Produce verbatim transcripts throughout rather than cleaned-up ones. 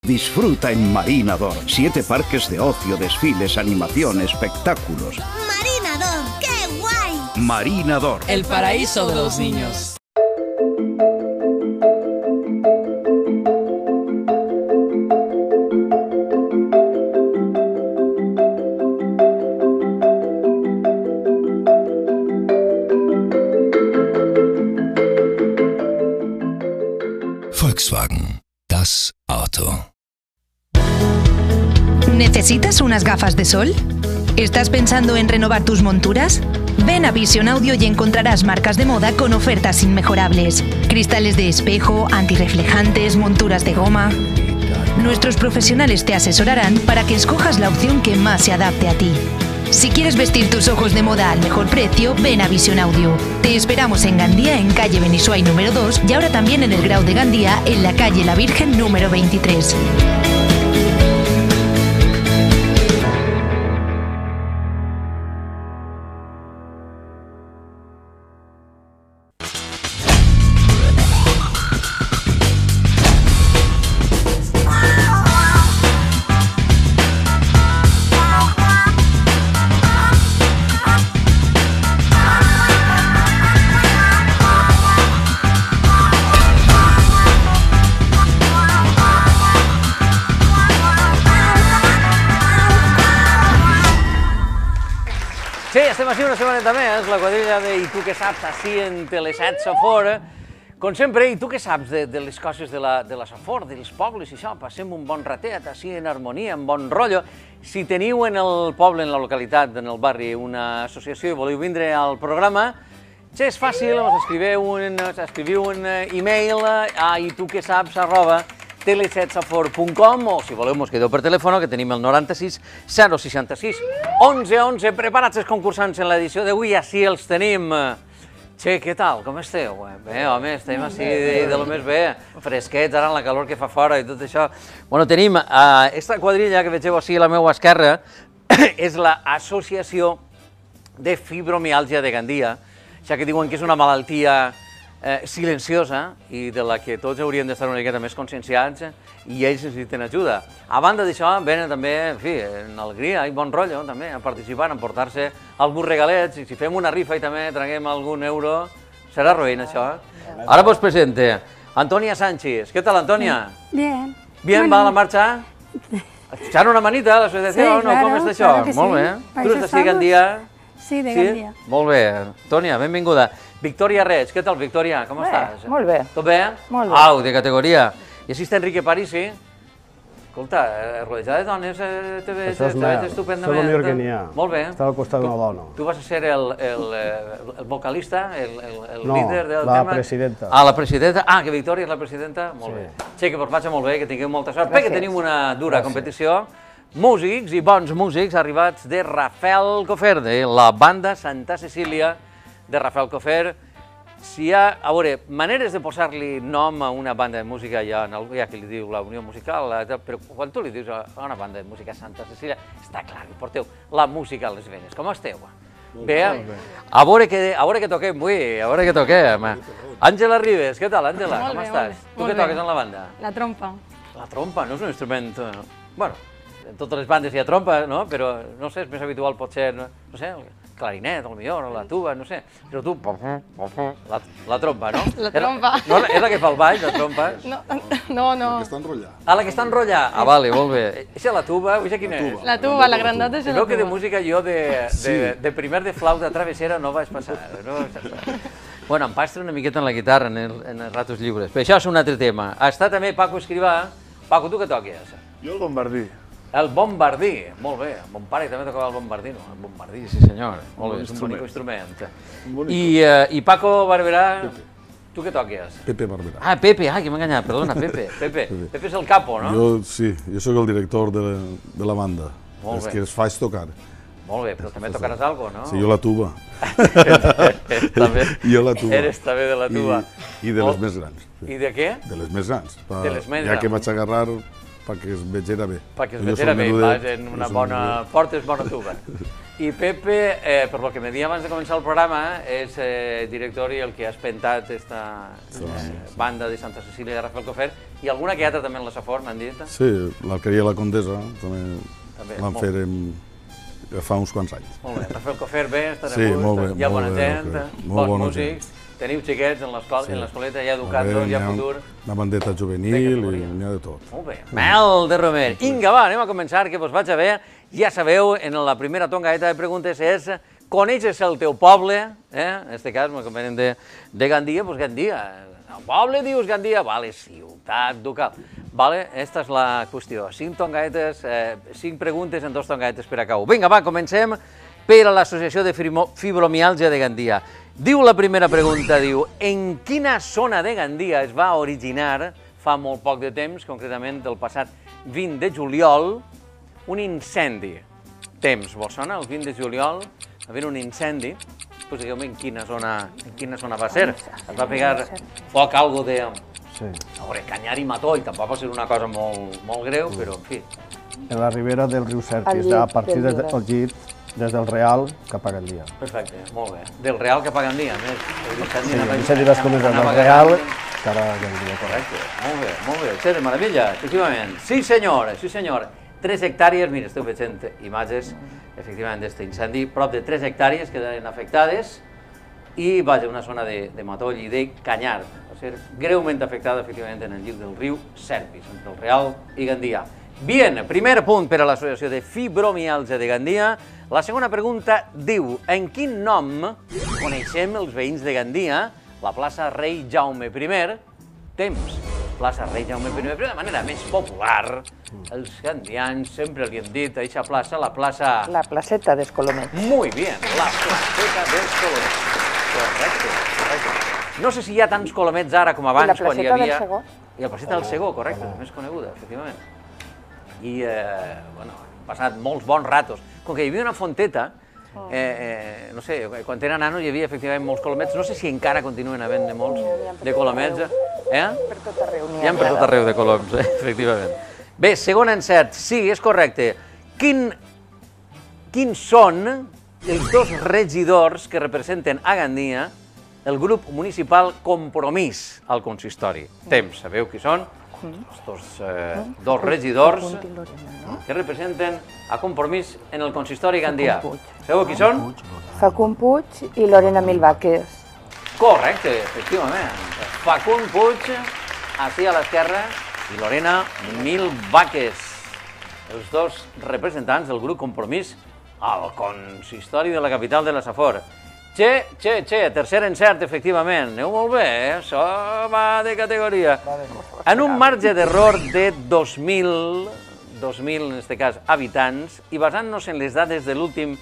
Disfruta en Marinador. Siete parques de ocio, desfiles, animación, espectáculos. Marinador, ¡qué guay! Marinador. El paraíso de los niños. Volkswagen, das Auto. ¿Necesitas unas gafas de sol? ¿Estás pensando en renovar tus monturas? Ven a Vision Audio y encontrarás marcas de moda con ofertas inmejorables. Cristales de espejo, antirreflejantes, monturas de goma. Nuestros profesionales te asesorarán para que escojas la opción que más se adapte a ti. Si quieres vestir tus ojos de moda al mejor precio, ven a Vision Audio. Te esperamos en Gandía, en calle Benisuay número dos, y ahora también en el Grau de Gandía, en la calle La Virgen número veintitrés. Sí, estem així una setmaneta més, la quadrilla de I tu què saps, així en Teleset Safor. Com sempre, i tu què saps de, de les coses de la, de la Safor, dels pobles i això? Passem un bon ratet, així en harmonia, en bon rotllo. Si teniu en el poble, en la localitat, en el barri, una associació i voleu vindre al programa, ja és fàcil, us escriviu un, escriviu un e-mail a i tu què saps arroba teleset safor punt com o si voleu mos quedeu per telèfon, que tenim el noranta-sis zero seixanta-sis onze onze. Preparats els concursants en l'edició d'avui, així els tenim. Che, què tal? Com esteu? Bé, home, estem així de, de lo més bé, fresquets, ara amb la calor que fa fora i tot això. Bueno, tenim aquesta quadrilla que vegeu així a la meva esquerra, és l'Associació de Fibromiàlgia de Gandia, ja que diuen que és una malaltia Eh, silenciosa i de la que tots hauríem d'estar una miqueta més conscienciats i ells necessiten ajuda. A banda d'això, venen també, en fi, en alegria i bon rotllo, també, a participar, a emportar-se alguns regalets, i si fem una rifa i també traguem algun euro, serà roïn, això. Ara vos presente Antonia Sánchez. ¿Qué tal, Antonia? Bien. Bien, bueno. va la marxa? Echar una manita a l'associació, sí, no? Claro, Com està això? claro que Molt sí. bé. Tu estàs de Gandia? Sí, de Gandia. Molt bé. Antonia, benvinguda. Victoria Reig, què tal, Victoria? Com bé, estàs? Molt bé. Tot bé? Molt bé. Au, de categoria. I així està Enrique Parisi. Escolta, rodejada de dones, te veig, Això és te veig estupendament. Això és el millor que n'hi ha. Molt bé. Està al costat d'una dona. Tu vas a ser el, el, el vocalista, el, el, el no, líder del la tema? presidenta. Ah, la presidenta. Ah, que Victòria és la presidenta? Molt Sí. bé. Sí, que vos vagi molt bé, que tingueu molta sort, Gràcies. perquè tenim una dura Gràcies. competició. Músics i bons músics arribats de Rafael Cofer, de la banda Santa Cecília de Rafael Cofer. Si hi ha, a veure, maneres de posar-li nom a una banda de música, hi ha, hi ha qui li diu la Unió Musical, però quan tu li dius a una banda de música Santa Cecília, està clar, que porteu la música a les venes. Com esteu? Bé, a veure què, a veure què toquem avui, a veure què toquem. Àngela Ribes, què tal, Àngela? Molt Com bé, estàs? molt bé. Tu Molt què bé. toques en la banda? La trompa. La trompa no és un instrument... eh, Bueno, en totes les bandes hi ha trompa, no? Però, no sé, és més habitual potser, no no sé, el clarinet, o millor, o la tuba, no sé. Però tu... La, la trompa, no? La trompa. És, no, és la que fa el ball, la trompa? No, no, no. Que està enrotllat. Ah, la que està enrotllat? Ah, vale, molt bé. Eixa la tuba, vull quina és? La tuba, la grandota és la Veu que de tuba. música jo de, de, de primer de flauta travessera no vaig passar. No vaig passar. Bueno, em pastre una miqueta en la guitarra, en, el, en els ratos lliures. Però això és un altre tema. Està també Paco Escrivà. Paco, tu què toques? Jo el bombardí. El bombardí, molt bé. Mon pare també tocava el bombardí, no? El bombardí, sí senyor. Molt bé, és un bonic instrument. I, uh, I Paco Barberà, tu què toques? Pepe Barberà. Ah, Pepe, ah, que m'he enganyat, perdona, Pepe. Pepe, Pepe és el capo, no? Jo, sí, jo sóc el director de la, de la banda. Molt és bé. que els faig tocar. Molt bé, però també tocaràs alguna cosa, no? Sí, jo la tuba. també, Jo la tuba. Eres també de la tuba. I, i de les Molt- més grans. I de què? De les més grans. Pa, De les més ja que grans. vaig agarrar perquè es vegera bé. Perquè es Jo vegera soc bé, menudet, vas en una jo soc bona... menudet. portes bona tuba. I Pepe, eh, per lo que me deia abans de començar el programa, és eh, director i el que ha espentat esta eh, banda de Santa Cecília de Rafael Cofer, i alguna que altra també en la Safor, m'han dit? Sí, l'Alqueria La Condesa també, També, vam molt. fer en, fa uns quants anys. Molt bé, Rafael Cofer bé, està de Sí, gust, molt bé, hi ha molt bona bé, gent, Rafael. Molt bons bona músics, teniu xiquets en l'escola, Sí. en l'escoleta, hi ha educats-los, hi ha futur. Una bandeta juvenil i n'hi ha de tot. Molt bé. Mel de Romer. Vinga, va, anem a començar, que vos vaig a veure. Ja sabeu, en la primera tongaeta de preguntes és coneixes el teu poble, eh? En aquest cas, me convenen de, de Gandia, doncs Gandia. El poble dius Gandia, vale, ciutat ducal. Vale, esta és la qüestió. Cinc tongaetes, eh, cinc preguntes en dos tongaetes per a cau. Vinga, va, comencem per a l'Associació de Fibromiàlgia de Gandia. Diu la primera pregunta, diu, en quina zona de Gandia es va originar, fa molt poc de temps, concretament el passat vint de juliol, un incendi? Temps, vos sona? El vint de juliol va haver un incendi, pues digueu-me en quina zona, en quina zona va ser. Es va pegar foc, algo de... Sí. A veure, canyar i mató, i tampoc va ser una cosa molt, molt greu, però, en fi. En la ribera del riu Serpis, llit a partir del des del llit, des del Real cap a Gandia. Perfecte, molt bé. Del Real cap a Gandia, a més. Sí, l'incendi va començar del Real cap a Gandia. Correcte, molt bé, molt bé. Sí, de meravella, efectivament. Sí, senyor, sí, senyor. Tres hectàrees, mira, esteu veient imatges, efectivament, d'aquest incendi, prop de tres hectàrees quedaren afectades i, vaja, una zona de, de matoll i de canyar. Va ser greument afectada, efectivament, en el llit del riu Serpis, entre el Real i Gandia. Bien, primer punt per a l'Associació de Fibromiàlgia de Gandia. La segona pregunta diu, en quin nom coneixem els veïns de Gandia la plaça Rei Jaume primer? Temps. Plaça Rei Jaume primer, però de manera més popular, els gandians sempre li hem dit a aquesta plaça, la plaça... La placeta dels Colomets. Muy bien, la placeta dels Colomets. Correcte, correcte. No sé si hi ha tants Colomets ara com abans, I la quan hi placeta havia... del Segó. I la placeta del Segó, correcte, més coneguda, efectivament. I, eh, bueno, han passat molts bons ratos. Com que hi havia una fonteta, eh, eh, no sé, quan era nano hi havia efectivament molts colomets, no sé si encara continuen havent de molts de colomets. Eh? Per tot arreu n'hi Hi ha per tot arreu de coloms, eh? Efectivament. Bé, segon encert, sí, és correcte. Quin, quins són els dos regidors que representen a Gandia el grup municipal Compromís al consistori? Temps, sabeu qui són? Els dos, eh, dos regidors que representen a Compromís en el consistori Gandia. Sabeu qui són? Facund Puig i Lorena Milvàquez. Correcte, efectivament. Facund Puig, així a l'esquerra, i Lorena Milvàquez, els dos representants del grup Compromís al consistori de la capital de la Safor. Che, che, che, tercer encert, efectivament. Aneu molt bé, eh? Això va de categoria. En un marge d'error de dos mil, dos mil, en aquest cas, habitants, i basant-nos en les dades de l'últim,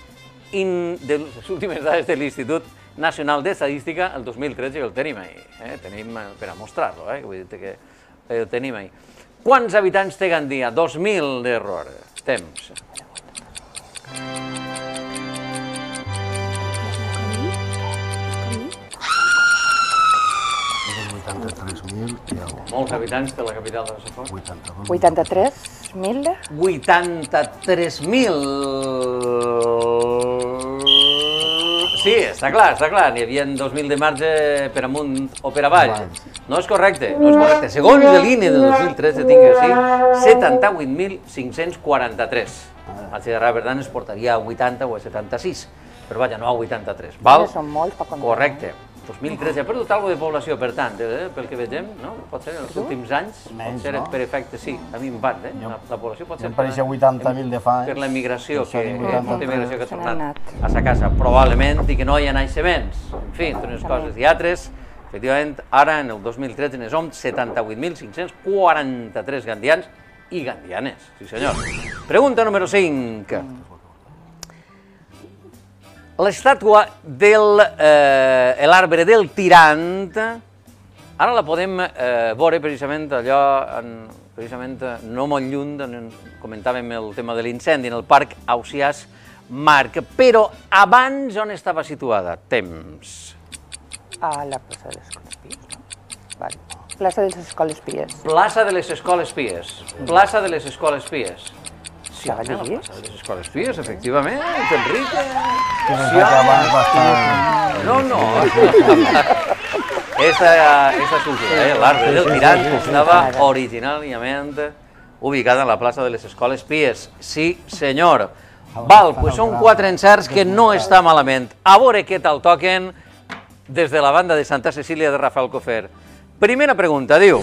de les últimes dades de l'Institut Nacional d'Estadística, el dos mil tretze, que el tenim ahí, eh? Tenim per a mostrar-lo, eh? Vull dir que el tenim ahí. Quants habitants té Gandia? dos mil d'error. Temps. vuitanta-tres mil i alguna. Molts habitants de la capital de la Safor. vuitanta-tres mil? vuitanta-tres mil. Sí, està clar, està clar. N'hi havia dos mil de marge per amunt o per avall. No és correcte, no és correcte. Segons l'I N E de dos mil tretze, tinc jo així, setanta-vuit mil cinc-cents quaranta-tres. Al Xerrar, per tant, es portaria a vuitanta o a setanta-sis, però vaja, no a vuitanta-tres. Val? Són molts, per comptar. Correcte. dos mil tretze ha perdut alguna de població, per tant, eh, pel que vegem, no? Pot ser en els últims anys, pot ser per efecte, sí, ha minvat, eh? La, la població pot ser... Em pareixia vuitanta mil de fa anys. Per la immigració, que molta immigració que ha Se n'ha tornat anat. a sa casa, probablement, i que no hi ha naixements. En fi, entre unes coses i altres, efectivament, ara, en el dos mil tretze, ne som setanta-vuit mil cinc-cents quaranta-tres gandians i gandianes, sí senyor. Pregunta número cinc. L'estàtua de eh, l'arbre del tirant, ara la podem eh, veure precisament allò, en, precisament no molt lluny, en, comentàvem el tema de l'incendi en el Parc Ausiàs Marc, però abans on estava situada? Temps. A la plaça dels Colomets, no? Vale. Plaça de les Escoles Pies. Plaça de les Escoles Pies. Plaça de les Escoles Pies. Sí, Estava home, la allí? plaça de les Escoles Pies, efectivament, Enrique. Que nos va acabar bastant... No, no. Esta, esta cultura, eh? L'arbre del tirant estava originàriament ubicada en la plaça de les Escoles Pies. Sí, senyor. Val, doncs són quatre encerts que no està malament. A veure què tal toquen des de la banda de Santa Cecília de Rafael Cofer. Primera pregunta, diu...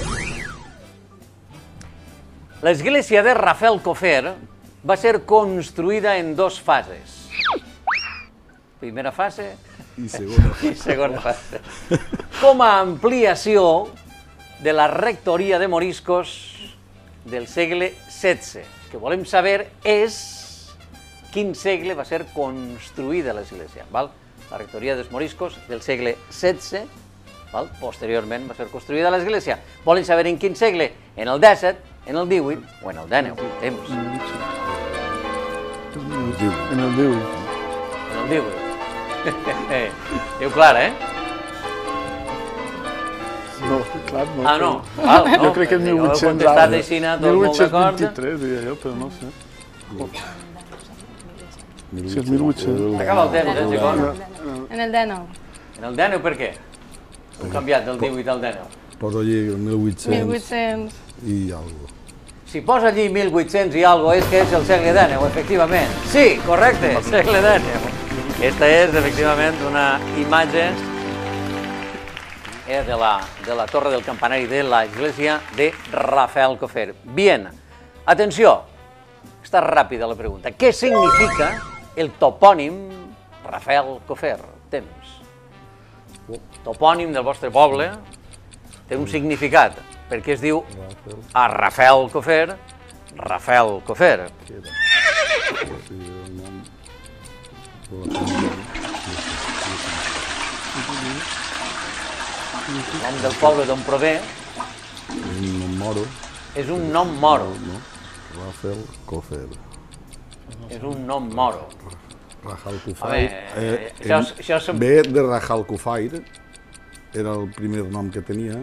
L'església de Rafael Cofer va ser construïda en dos fases. Primera fase I segona. i segona fase. Com a ampliació de la rectoria de moriscos del segle setze. El que volem saber és quin segle va ser construïda l'església. La rectoria dels moriscos del segle setze, posteriorment va ser construïda l'església. Volen saber en quin segle? En el dèsset, en el divuit o en el dinou. Temps. En el divuit. En el divuit. Diu clar, eh? No, clar, no. Ah, no? Val, no. Jo crec que és mil vuit-cents. Heu contestat així, tot molt d'acord. mil vuit-cents vint-i-tres, diria jo, però no sé. Si és mil vuit-cents. S'acaba el temps, eh, Xicón? En el dinou. En el dinou per què? Heu canviat del divuit al dinou. Posa allí mil vuit-cents mil vuit-cents. i algo. Si posa allí mil vuit-cents i algo és que és el segle dinou, efectivament. Sí, correcte, segle dinou. Esta és, efectivament, una imatge eh, de, la, de la torre del campanari de l'església de Rafael Cofer. Bien, atenció, està ràpida la pregunta. Què significa el topònim Rafael Cofer? Temps. Topònim del vostre poble té un significat, perquè es diu a Rafael Cofer, Rafael Cofer. El nom del poble d'on prové Un nom moro. és un nom moro. No? Rafael Cofer. És un nom moro. Rajal Home, Kufair. eh, això, això som... Ve de Rajal Kufair, era el primer nom que tenia,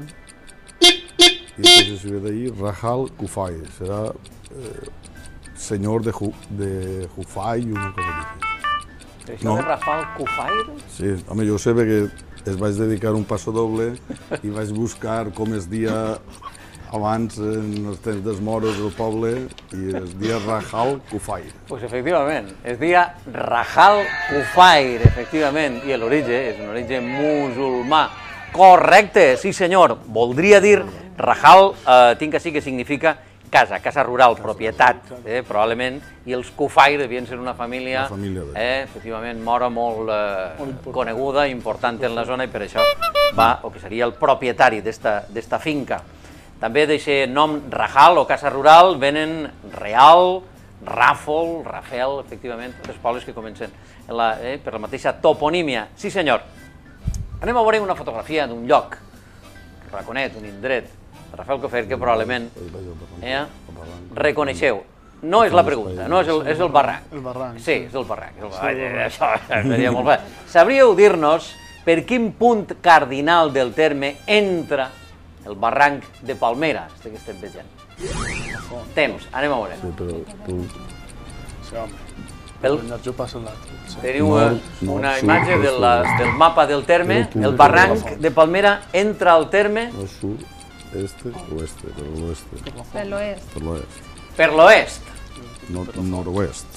i entonces ve d'ahí Rajal Kufair, serà eh, senyor de, Ju, de Jufai, una cosa així. Això no. De Rafael Cofair? Sí, home, jo sé perquè es vaig dedicar un passo doble i vaig buscar com es dia abans, en els temps dels moros del poble, i es dia Rajal Kufair. Pues efectivament, es dia Rajal Kufair, efectivament, i l'origen és un origen musulmà. Correcte, sí senyor, voldria dir Rajal, eh, tinc així que significa casa, casa rural, propietat, eh, probablement, i els Kufair devien ser una família, família de... eh, efectivament, mora molt eh, coneguda, important en la zona, i per això va, o que seria el propietari d'esta finca. També d'aquest nom Rajal o casa rural venen Real, Ràfol, Rafel, efectivament, tots els pobles que comencen en la, eh, per la mateixa toponímia. Sí senyor. Anem a veure una fotografia d'un lloc, un raconet, un indret, Rafael Cofer, que probablement eh, reconeixeu. No és la pregunta, no és el, és el barranc. El barranc. Sí, és el barranc. És el barranc. Això seria molt bé. Sabríeu dir-nos per quin punt cardinal del terme entra el barranc de Palmera, este que estem veient? Temps, anem a veure. Sí, però tu... Sí, home. Pel... Jo passo l'altre. Teniu una imatge de la, del mapa del terme, el barranc de Palmera entra al terme... No, sud, este, oeste, per l'oeste. Per l'oest. Per l'oest. Per l'oest. Nor nord-oest.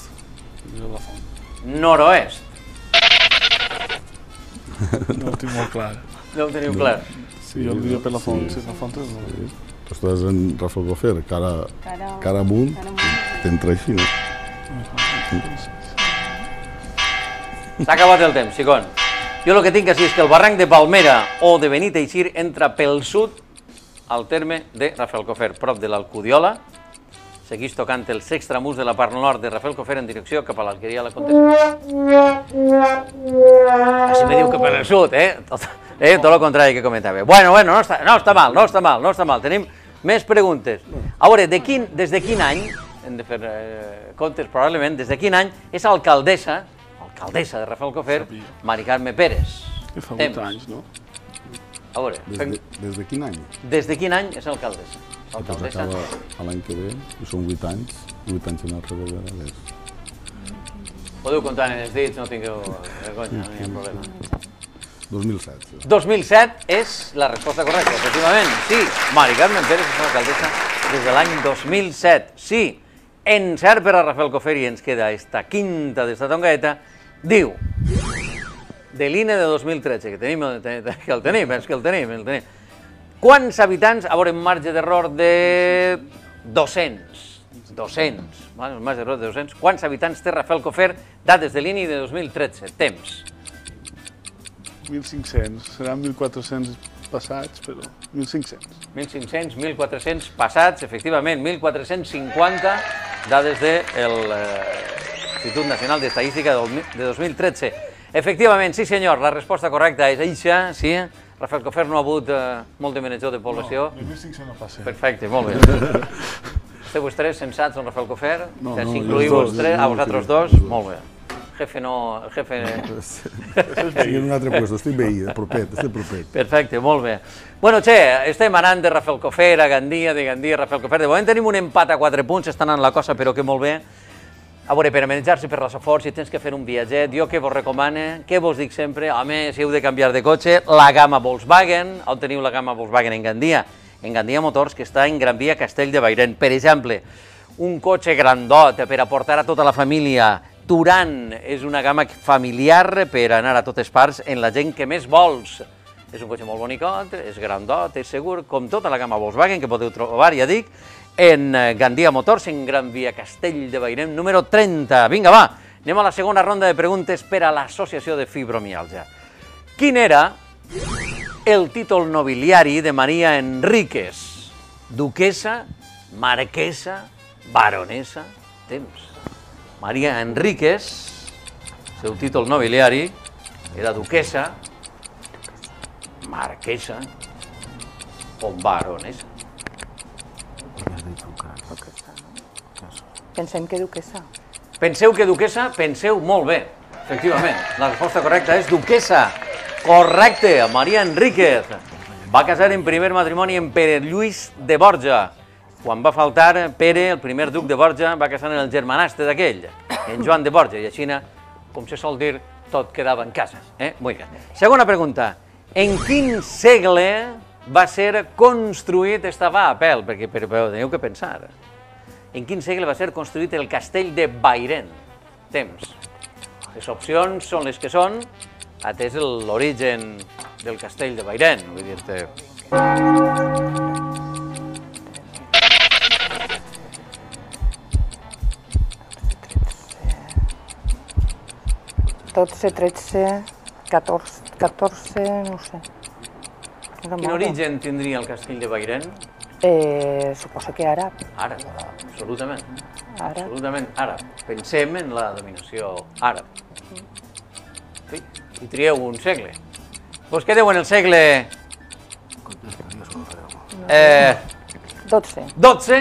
Nord-oest. No ho tinc molt clar. No ho teniu clar. Sí, jo el diria per la font, sí, la font és molt bé. Tu estàs en Rafael Cofer, cara, cara amunt, t'entra així, no? S'ha acabat el temps, Xicón. Jo el que tinc així és que el barranc de Palmera o de Beniteixir entra pel sud al terme de Rafael Cofer, prop de l'Alcudiola. Segueix tocant el sextramús de la part nord de Rafael Cofer en direcció cap a l'Alqueria de la Contesa. Així me diu que per el sud, eh? Tot, eh? Tot el contrari que comentava. Bueno, bueno, no està, no està mal, no està mal, no està mal. Tenim més preguntes. A veure, de quin, des de quin any, hem de fer eh, comptes probablement, des de quin any és alcaldessa, alcaldessa de Rafael Cofer, Mari Carme Pérez. Que fa vuit anys, no? A veure, Des de, des de quin any? des de quin any és alcaldessa? Doncs Alcaldessa. acaba l'any que ve, i són vuit anys, vuit anys en el revés de l'Ares. Podeu comptar en els dits, no tingueu vergonya, no hi ha problema. dos mil set. Sí. dos mil set és la resposta correcta, efectivament. Sí, Mari Carmen Pérez és alcaldessa des de l'any dos mil set. Sí, encert per a Rafael Cofer i ens queda esta quinta d'esta tongaeta. Diu, de l'I N E de dos mil tretze, que tenim, que el tenim, és que el tenim, el tenim. Quants habitants, a veure, un marge d'error de dos-cents, dos-cents, un marge d'error de dos-cents, quants habitants té Rafael Cofer, dades de l'I N E de dos mil tretze, temps? mil cinc-cents, seran mil quatre-cents passats, però mil cinc-cents. mil cinc-cents, mil quatre-cents passats, efectivament, mil quatre-cents cinquanta, dades de l'Institut Nacional d'Estadística de dos mil tretze. Efectivament, sí senyor, la resposta correcta és eixa, sí. Rafael Cofer no ha hagut molt de menjador de població. No, mil cinc-cents no passa. Perfecte, molt bé. Esteu vos tres sensats, don Rafael Cofer? No, si no, incluïu els els dos, tres, no, a vosaltres sí, dos, els dos. molt bé. El jefe no... El jefe... Estic en un altre puesto, estic veí, propet, estic propet. Perfecte, molt bé. Bueno, che, estem anant de Rafael Cofer a Gandia, de Gandia a Rafael Cofer. De moment tenim un empat a quatre punts, està anant la cosa, però que molt bé. A veure, per manejar-se per la Safor, si tens que fer un viatget, jo què vos recomane, què vos dic sempre, home, si heu de canviar de cotxe, la gamma Volkswagen, on teniu la gamma Volkswagen en Gandia? En Gandia Motors, que està en Gran Via Castell de Bairén. Per exemple, un cotxe grandot per a portar a tota la família. Turan és una gamma familiar per anar a totes parts en la gent que més vols. És un cotxe molt bonicot, és grandot, és segur, com tota la gamma Volkswagen que podeu trobar, ja dic, en Gandia Motors, en Gran Via Castell de Bairén, número trenta. Vinga, va, anem a la segona ronda de preguntes per a l'Associació de Fibromialgia. Quin era el títol nobiliari de Maria Enríquez? Duquesa, marquesa, baronesa, temps. Maria Enríquez, seu títol nobiliari, era duquesa, marquesa o baronesa. Pensem que duquesa. Penseu que duquesa? Penseu molt bé, efectivament. La resposta correcta és duquesa. Correcte, Maria Enríquez. Va casar en primer matrimoni amb Pere Lluís de Borja. Quan va faltar Pere, el primer duc de Borja, va casar en el germanastre d'aquell, en Joan de Borja, i així, com se sol dir, tot quedava en casa. Eh? Muy bien. Segona pregunta. En quin segle va ser construït, esta va a pèl, perquè però teniu que pensar. En quin segle va ser construït el castell de Bairén? Temps. Les opcions són les que són, atès l'origen del castell de Bairén. Vull dir-te... dotze, tretze, catorze, catorze, no sé. Quin origen tindria el castell de Bairén? Eh, suposo que àrab. Àrab, absolutament. Àrab. Absolutament àrab. Pensem en la dominació àrab. Sí, i trieu un segle. Vos quedeu en el segle... Eh... dotze. dotze?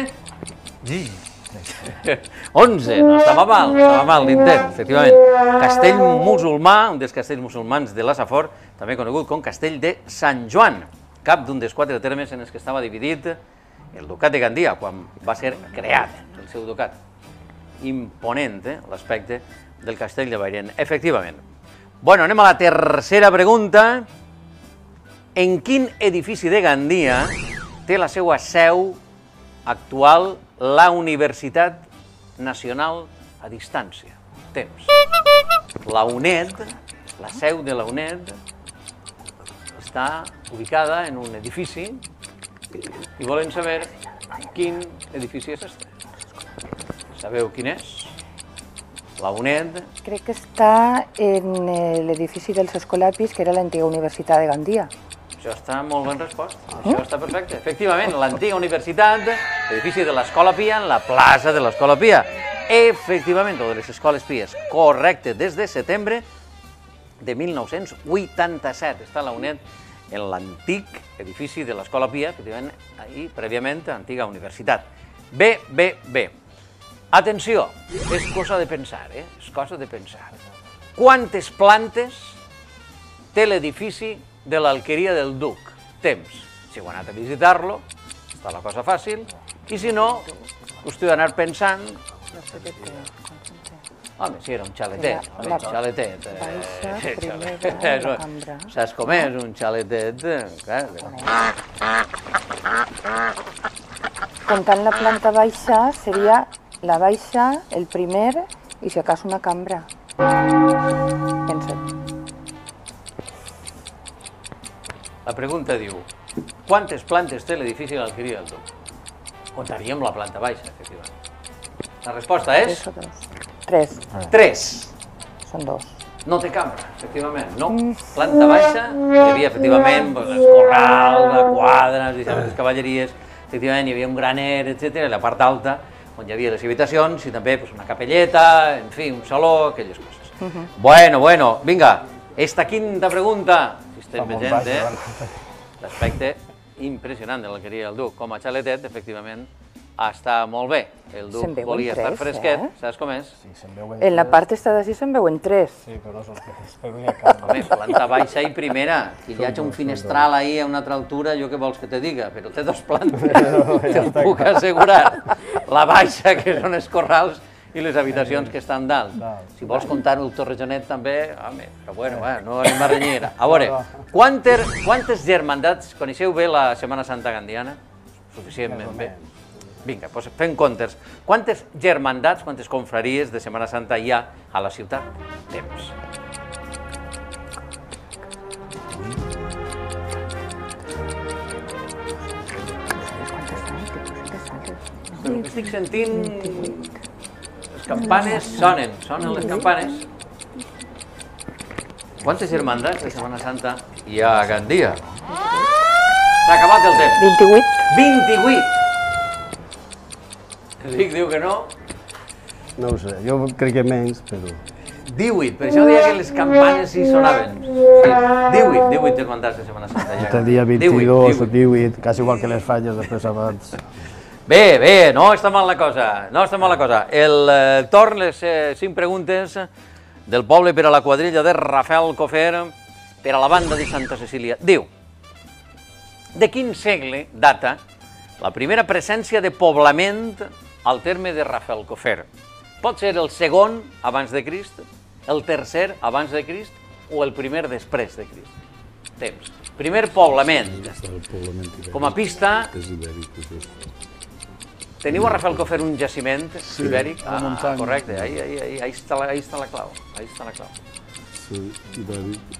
onze, no estava mal, no estava mal l'intent, efectivament. Castell musulmà, un dels castells musulmans de la Safor, també conegut com Castell de Sant Joan, cap d'un dels quatre termes en els que estava dividit el ducat de Gandia, quan va ser creat el seu ducat. Imponent, eh, l'aspecte del castell de Bairén, efectivament. Bueno, anem a la tercera pregunta. En quin edifici de Gandia té la seva seu actual la Universitat Nacional a Distància? Temps. La UNED, la seu de la UNED, està ubicada en un edifici i volen saber quin edifici és este. Sabeu quin és? La UNED. Crec que està en l'edifici dels Escolapis, que era l'antiga Universitat de Gandia. Això està molt ben respost, això està perfecte. Efectivament, l'antiga universitat, l'edifici de l'Escola Pia, en la plaça de l'Escola Pia. Efectivament, o de les Escoles Pies, correcte, des de setembre de mil nou-cents vuitanta-set. Està la UNED en l'antic edifici de l'Escola Pia, efectivament, ahir, prèviament, antiga universitat. Bé, bé, bé. Atenció, és cosa de pensar, eh? És cosa de pensar. Quantes plantes té l'edifici de l'Alqueria del Duc? temps. Si heu anat a visitar-lo, està la cosa fàcil, i si no, us heu d'anar pensant... Home, sí, era un xaletet, un xaletet. Saps com és, un xaletet? Comptant la planta baixa, seria la baixa, el primer, i si acaso una cambra. Pensa. La pregunta diu, quantes plantes té l'edifici de l'Alqueria del Duc? Comptaríem la planta baixa, efectivament. La resposta és... Tres o dos. Tres. Tres. Són dos. No té cambra, efectivament, no. Planta baixa, hi havia, efectivament, els corrals, la quadra, les cavalleries, efectivament, hi havia un graner, etcètera, i la part alta, on hi havia les habitacions, i també una capelleta, en fi, un saló, aquelles coses. Bueno, bueno, vinga, esta quinta pregunta, si estem veient, eh? L'aspecte impressionant de l'Alqueria del Duc. Com a xaletet, efectivament, està molt bé. El Duc volia estar fresquet, saps com és? En la part esta d'ací se'n veuen tres. Sí, però no són tres, però n'hi ha cambra. Home, planta baixa i primera. Que hi hagi un finestral ahí a una altra altura, jo què vols que te diga? Però té dos plantes, te'l puc assegurar. La baixa, que són els corrals, i les habitacions que estan dalt. Si vols comptar el Torrejonet també, home, però bueno, eh, no anem a renyir. A veure, quantes, quantes germandats coneixeu bé la Setmana Santa gandiana? Suficientment bé. Vinga, doncs fem comptes. Quantes germandats, quantes confraries de Setmana Santa hi ha a la ciutat? Temps. Però que estic sentint... Les campanes sonen, sonen les campanes. Quantes germandats de Setmana Santa hi ha a Gandia? S'ha acabat el temps. vint-i-vuit. vint-i-vuit. El Vic diu que no. No ho sé, jo crec que menys, però... divuit, per això deia que les campanes sí sonaven. divuit, divuit germandats de Setmana Santa. Este dia vint-i-dos o divuit, quasi igual que les falles després abans. Bé, bé, no està mal la cosa, no està mal la cosa. El eh, torn, les eh, cinc preguntes del poble per a la quadrilla de Rafael Cofer per a la banda de Santa Cecília. Diu, de quin segle data la primera presència de poblament al terme de Rafael Cofer? Pot ser el segon abans de Crist, el tercer abans de Crist o el primer després de Crist? Temps. Primer poblament. Com a pista... Teniu a Rafael Cofer un jaciment ibèric? Ah, correcte, ahí, ahí, ahí, ahí està la, ahí està la clau, ahí està la clau. Sí, ibèric.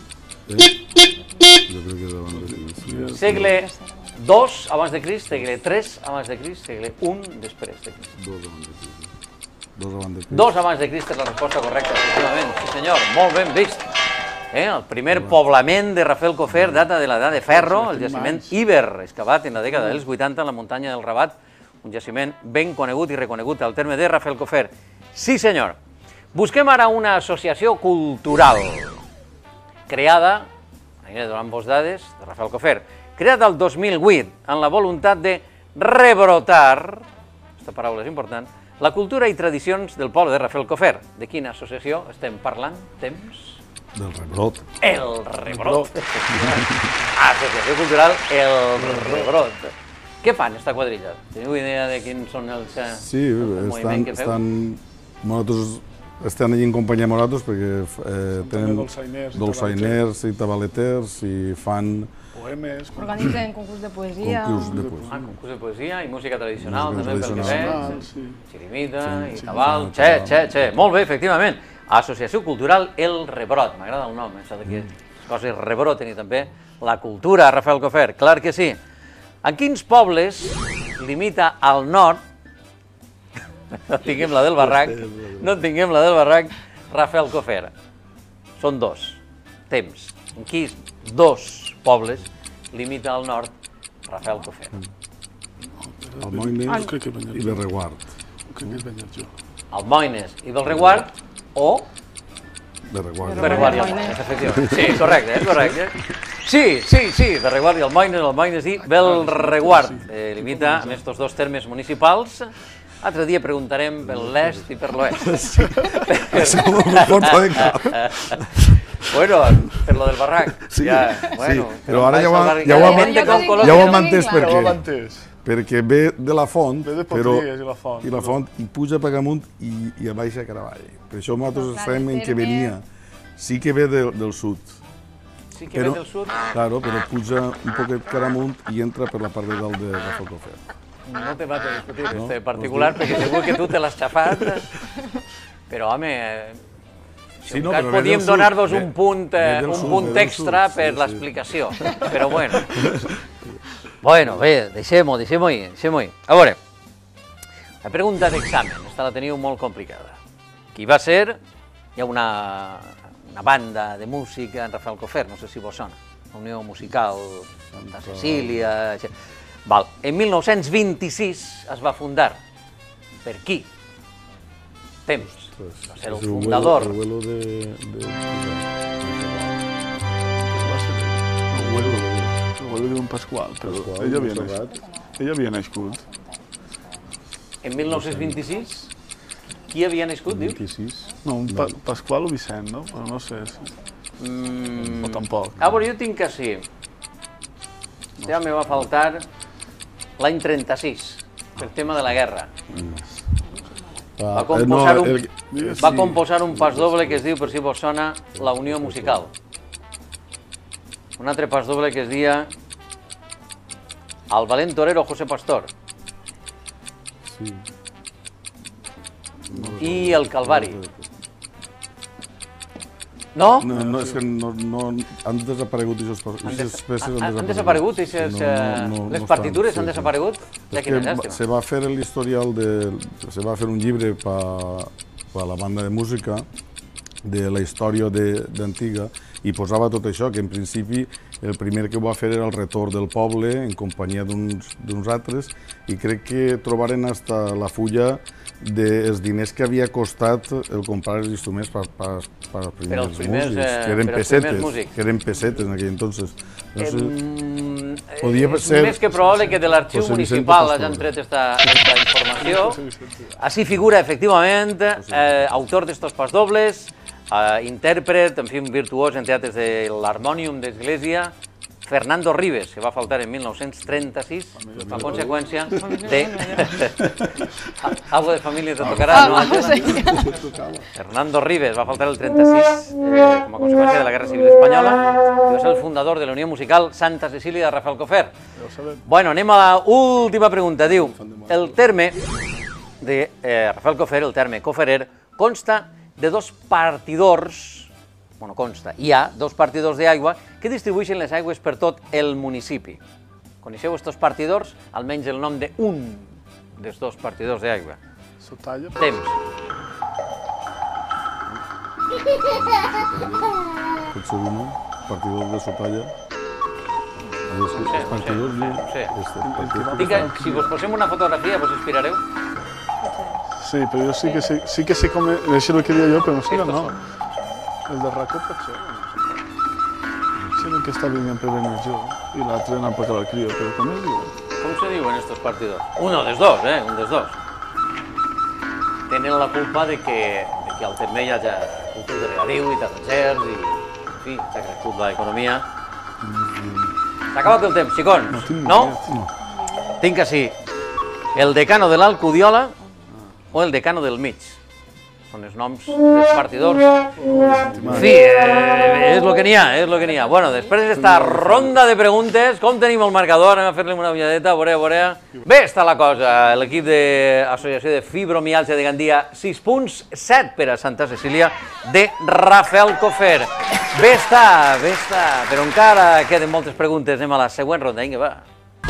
Jo crec que davant de Crist. Segle dos abans de Crist, segle tres abans de Crist, segle un després de Crist. Dos abans de Crist. Dos abans de Crist. Dos abans de Crist és la resposta correcta, efectivament. Sí senyor, molt ben vist. Eh, el primer poblament de Rafael Cofer data de l'edat de ferro, el jaciment Iber, excavat en la dècada dels vuitanta en la muntanya del Rabat, un jaciment ben conegut i reconegut al terme de Rafael Cofer. Sí senyor. Busquem ara una associació cultural creada, aniré donant-vos dades, de Rafael Cofer, creada el dos mil vuit amb la voluntat de rebrotar, aquesta paraula és important, la cultura i tradicions del poble de Rafael Cofer. De quina associació estem parlant? Temps? Del rebrot. El rebrot. Associació cultural El Rebrot. Què fan, esta quadrilla? Teniu idea de quins són els... Sí, estan... estan nosaltres estem allí en companyia amb nosaltres perquè tenen dolçainers i tabaleters i fan... Poemes... Organitzen concurs de poesia... Concurs de poesia. Ah, concurs de poesia i música tradicional, també, pel que veig. Xirimita i tabal... Xe, xe, xe. Molt bé, efectivament. Associació Cultural El Rebrot. M'agrada el nom, això que les coses rebroten i també la cultura, Rafael Cofer. Clar que sí. En quins pobles limita al nord, no tinguem la del barranc, no tinguem la del barranc, Rafael Cofer? Són dos. Temps. En quins dos pobles limita al nord Rafael Cofer? Almoines i Berreguard. Almoines i Belreguard o... Berreguard. Berreguard i Almoines, efectivament. Sí, correcte, és correcte. Sí, sí, sí, Berreguard i Almoines, Almoines i Belreguard. Eh, limita amb estos dos termes municipals. Altre dia preguntarem per l'est i per l'oest. Això no pot poder cap. Bueno, per lo del barranc. Sí, ja, sí, bueno, però ara ja ho, vais ja ho, salvar- hem- ja com color ja ho que hem no entès per Ja ho hem què. entès. Perquè ve de la font, Ve de però, Potries i la font. i la font, i puja per amunt i, i a baix a Caravall. Per això nosaltres estàvem en que venia. Sí que ve de, del sud. Sí que però, ve del sud. Claro, però puja un poquet cara amunt i entra per la part de dalt de Rafelcofer. No te vas a discutir No? este particular, perquè segur que tu te l'has xafat. Però, home, eh, si Sí, un no, cas però ve podíem del sud, donar-vos ve- un punt, ve eh, del un sud, punt ve del extra sud, per sí, l'explicació, però bueno. Bueno, bé, deixem-ho, deixem-ho ahí, deixem-ho ahí. A veure, la pregunta d'examen, esta la teniu molt complicada. Qui va ser? Hi ha una, una banda de música en Rafelcofer, no sé si vos sona, la Unió Musical Santa Cecília... Això. Val. En mil nou-cents vint-i-sis es va fundar. Per qui? Temps. Va ser el És fundador. El abuelo de... de... L'abuelo, l'abuelo diu en Pasqual, però Pasqual, ell havia Montserrat. nascut. Ell havia nascut. En mil nou-cents vint-i-sis, qui havia nascut, diu? vint-i-sis. No, un pa Pasqual o Vicent, no? Però no sé. Mm. O tampoc. A veure, jo tinc que sí. Ja me va faltar l'any trenta-sis, per tema de la guerra. Va composar, un, va composar un pas doble que es diu, per si vos sona, la Unió Musical. Un altre pas doble que es dia El valent torero José Pastor. Sí. I el Calvari. No? No, no, és que no, no, han desaparegut aquestes Han, des peces. han, han desaparegut, i ses, No, no, no, les no partitures estan, han sí, desaparegut? sí. De És quina que llàstima. se va fer l'historial de... Se va fer un llibre per pa la banda de música de la història d'Antiga i posava tot això, que en principi el primer que ho va fer era el retorn del poble en companyia d'uns altres i crec que trobaren hasta la fulla dels diners que havia costat el comprar els instruments per, per, per als primers, Per als primers, músics, eh, que eren per als pessetes, primers músics. que eren pessetes en aquell entonces. No sé, Em, Podia és ser- més que probable que de l'arxiu José Vicente municipal Pastor. hagin tret esta, esta informació. Així figura, efectivament, eh, autor d'estos pasdobles, eh, intèrpret, en fi, un virtuós en teatres de l'Harmònium d'Església, Fernando Ribes, que va faltar en mil nou-cents trenta-sis, a conseqüència de... Algo de família te tocarà, no, Àngela? Fernando Ribes va faltar el trenta-sis eh, com a conseqüència de la Guerra Civil Espanyola i va ser el fundador de la Unió Musical Santa Cecília de Rafelcofer. Bueno, anem a l'última pregunta. Diu, el terme de eh, Rafelcofer, el terme coferer, consta de dos partidors, bueno, consta, hi ha dos partidors d'aigua que distribueixen les aigües per tot el municipi. Coneixeu estos partidors? Almenys el nom d'un dels dos partidors d'aigua. Sotalla? Temps. potser una, partidor de Sotalla. Els, sé, els partidors, no sé, no sé. Este, partidor. Dic que si vos posem una fotografia vos inspirareu. Sí, però jo sí que sé, sí que sé com... És, això és el que dia jo, però no sé el Estos nom. El de racó pot ser. Sí, el que està vinguent per Benetjó i l'altre anant per la cria, però com es diu? Com se diuen estos partidors? Uno dels dos, eh? Un dels dos. Tenen la culpa de que, de que al terme hi hagi cultiu de regadiu i tarongers i, en fi, s'ha crescut l'economia. S'ha acabat el temps, xicons. No tinc ni No? idea. No. Tinc que sí. El decano de l'Alcudiola o el decano del mig. Són els noms dels partidors. En fi, eh, és el que n'hi ha, és el que n'hi ha. Bueno, després d'esta ronda de preguntes, com tenim el marcador? Anem a fer-li una ulladeta, a veure, a veure. Bé està la cosa. L'equip d'Associació de Fibromialgia de Gandia, sis punts, set per a Santa Cecília de Rafelcofer. Bé està, bé està. Però encara queden moltes preguntes. Anem a la següent ronda. Vinga, va.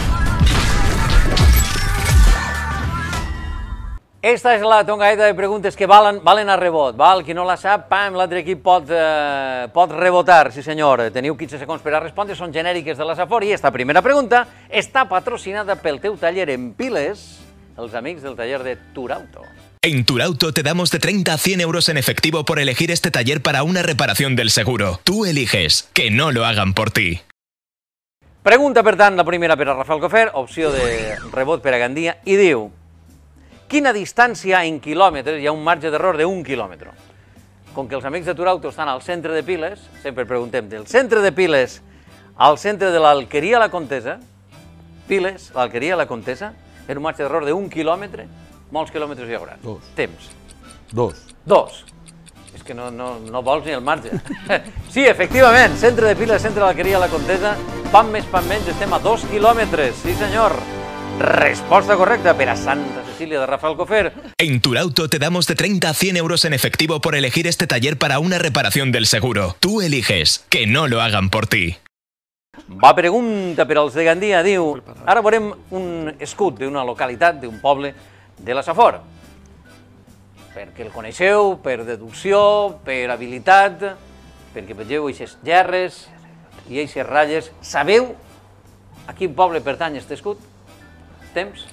Esta és la tongadeta de preguntes que valen, valen a rebot, val? Qui no la sap, pam, l'altre equip pot, eh, pot rebotar, sí senyor. Teniu quinze segons per a respondre, són genèriques de la Safor i esta primera pregunta està patrocinada pel teu taller en piles, els amics del taller de Turauto. En Turauto te damos de treinta a cien euros en efectivo por elegir este taller para una reparación del seguro. Tú eliges, que no lo hagan por ti. Pregunta, per tant, la primera per a Rafelcofer, opció de rebot per a Gandia, i diu: quina distància en quilòmetres, hi ha un marge d'error d'un quilòmetre, com que els amics de Turauto estan al centre de Piles, sempre preguntem del centre de Piles al centre de l'Alqueria La Contesa, Piles, l'Alqueria La Contesa, en un marge d'error d'un quilòmetre, molts quilòmetres hi haurà. Dos. Temps. Dos. Dos. És que no, no, no vols ni el marge. Sí, efectivament, centre de Piles, centre de l'Alqueria La Contesa, pan més, pan menys, estem a dos quilòmetres, sí senyor. Respuesta correcta para Santa Cecilia de Rafael Cofer. En Turauto te damos de treinta a cien euros en efectivo por elegir este taller para una reparación del seguro. Tú eliges, que no lo hagan por ti. Va pregunta per als de Gandia, diu, ara veurem un escut d'una localitat, d'un poble de la Safor. Perquè el coneixeu, per deducció, per habilitat, perquè vegeu aquestes gerres i aquestes ratlles. Sabeu a quin poble pertany aquest escut? Temps?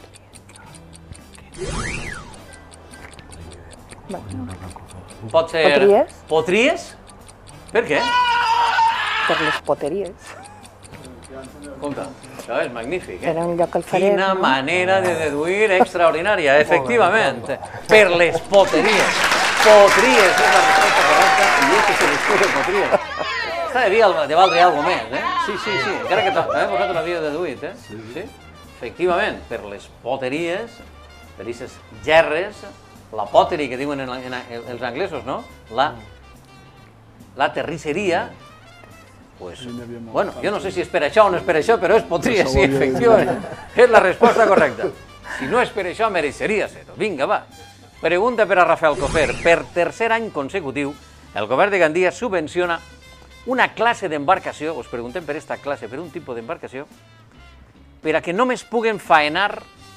Pot ser... Potries? Potries? Per què? Per les poteries. Compte, això és magnífic, eh? Era un lloc alfaret, Quina no? manera de deduir extraordinària, efectivament. Per les poteries. Potries és la resposta correcta i és que se l'escut de potries. Està de, de valdre alguna més, eh? Sí, sí, sí, encara que eh? vosaltres l'havíeu deduït, eh? Sí? Efectivament, per les poteries, per aquestes gerres, la pottery que diuen en, en, en, els anglesos, no? La, la terrisseria, pues, bueno, jo no sé si és per això o no és per això, però és potria, sí, efectivament. És la resposta correcta. Si no és per això, mereixeria ser-ho. Vinga, va. Pregunta per a Rafael Cofer. Per tercer any consecutiu, el govern de Gandia subvenciona una classe d'embarcació, us preguntem per aquesta classe, per un tipus d'embarcació, per a que només puguen faenar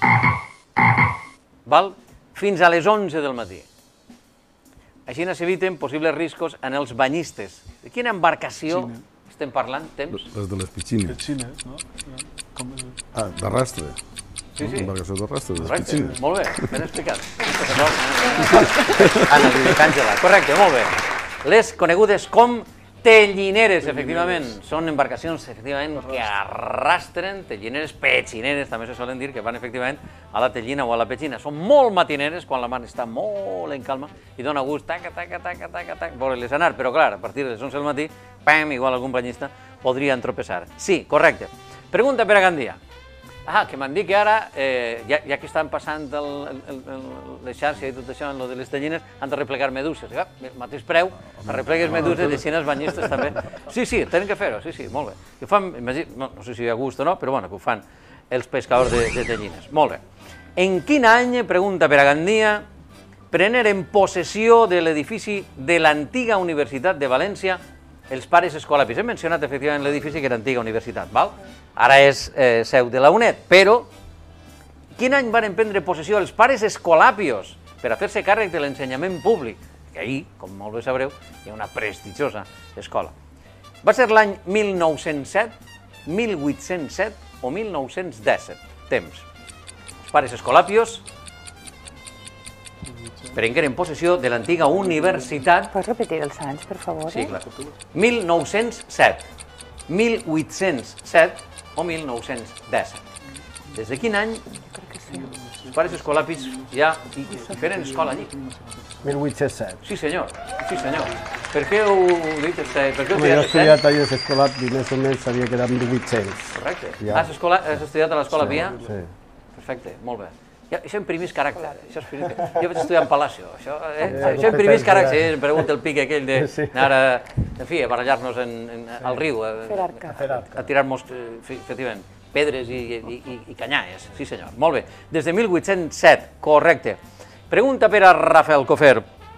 val, fins a les onze del matí. Així s'eviten possibles riscos en els banyistes. De quina embarcació estem parlant? Temps? Les de les piscines. Piscines, no? Ah, d'arrastre. Sí, sí. Embarcació d'arrastre, de les Correcte, piscines. molt bé, ben explicat. Anna Àngela, correcte, molt bé. Les conegudes com tellineres, efectivament, són embarcacions efectivament que arrastren, tellineres, petxineres, també se solen dir que van efectivament a la tellina o a la petxina. Són molt matineres quan la mar està molt en calma i dona gust, taca, taca, taca, taca, taca, voler-les anar, però clar, a partir de les onze del matí, pam, igual algun banyista podria entropessar. Sí, correcte. Pregunta per a Gandia. Ah, que m'han dit que ara, eh, ja, ja que estan passant el, el, el, les xarxes i tot això en lo de les tellines, han de replegar meduses. Ja, el mateix preu, arreplegues meduses i així els banyistes també. Sí, sí, tenen que fer-ho, sí, sí, molt bé. Que ho fan, no, no sé si hi ha gust o no, però bueno, que ho fan els pescadors de, de tellines. Molt bé. En quin any, pregunta per a Gandia, preneren possessió de l'edifici de l'antiga Universitat de València els pares escolapis? Hem mencionat efectivament l'edifici que era antiga universitat, val? Ara és eh, seu de la UNED, però quin any van prendre possessió els pares escolapios per a fer-se càrrec de l'ensenyament públic? Que ahir, com molt bé sabreu, hi ha una prestigiosa escola. Va ser l'any mil nou-cents set, mil vuit-cents set o mil nou-cents disset. Temps. Els pares escolapios prengueren possessió de l'antiga universitat... Pots repetir els anys, per favor? Sí, clar. mil nou-cents set, mil vuit-cents set o mil nou-cents disset. Des de quin any els pares escolapis ja hi feren escola allí? mil vuit-cents set. Sí, senyor. Sí, senyor. Per què ho dit? Per què ho Jo he estudiat a l'escola i més o menys sabia que era mil vuit-cents. Correcte. Has estudiat a l'escola Pia? Sí. Perfecte, molt bé. Això imprimís caràcter, això és primer. Jo vaig estudiar en Palacio, això, eh? això imprimís caràcter, sí, em pregunta el pic aquell d'anar a, en fi, a barallar-nos al riu, a, a tirar-nos, efectivament, pedres i, i, i, i canyades, sí senyor, molt bé. Des de mil vuit-cents set, correcte. Pregunta per a Rafael Cofer.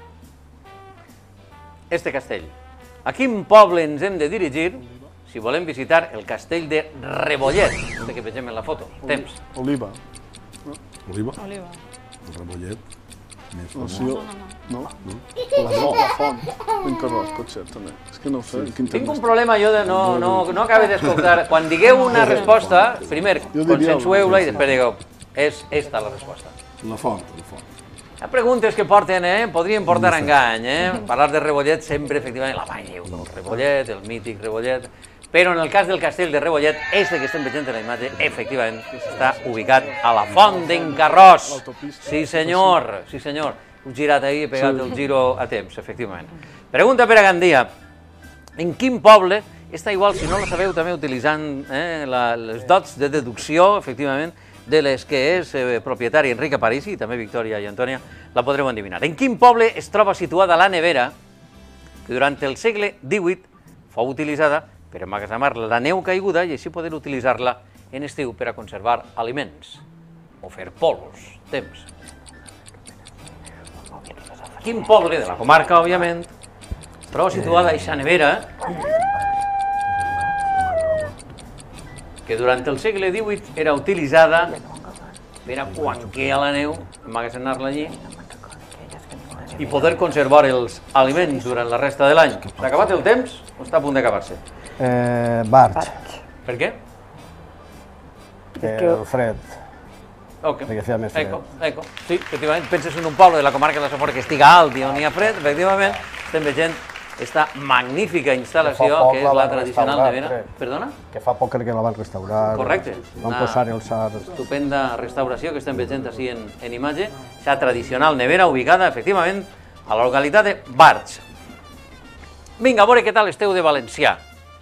Este castell, a quin poble ens hem de dirigir si volem visitar el castell de Rebollet, que vegem en la foto? Temps. Oliva. Oliva? Oliva. El rebollet. Més No, famós. sí, no? No? La font, la font. Ben carrot, pot ser, també. És que no ho sé. Tinc un problema jo de no, no, no acabe d'escoltar. Quan digueu una resposta, primer consensueu-la i després digueu, és esta la resposta. La font, la font. Hi ha preguntes que porten, eh? Podrien portar engany, eh? Parlar de Rebollet sempre, efectivament, la Vall del Rebollet, el mític Rebollet, però en el cas del castell de Rebollet, este que estem veient en la imatge, efectivament, està ubicat a la Font d'en Carròs. Sí, senyor, sí, senyor. us girat ahir i pegat el giro a temps, efectivament. Pregunta per a Gandia. En quin poble, està igual, si no la sabeu, també utilitzant les dots de deducció, efectivament, de les que és propietari Enrique Parisi, i també Victòria i Antònia, la podreu endevinar. En quin poble es troba situada la nevera que durant el segle divuit fou utilitzada per emmagatzemar la neu caiguda i així poder utilitzar-la en estiu per a conservar aliments o fer polos? Temps. Quin poble de la comarca, òbviament, es troba situada aquesta nevera que durant el segle divuit era utilitzada per a quan queda la neu, emmagatzemar-la allí i poder conservar els aliments durant la resta de l'any. S'ha acabat el temps o està a punt d'acabar-se? Barx. Per què? El fred. Perquè feia més fred. Eco, sí, efectivament, penses en un poble de la comarca de la Safor que estiga alt i on hi ha fred, efectivament, estem veient esta magnífica instal·lació que és la tradicional nevera. Perdona? Que fa poc que la van restaurar. Correcte. Van posar els arts. Estupenda restauració que estem veient així en imatge. La tradicional nevera ubicada, efectivament, a la localitat de Barx. Vinga, a veure què tal esteu de valencià.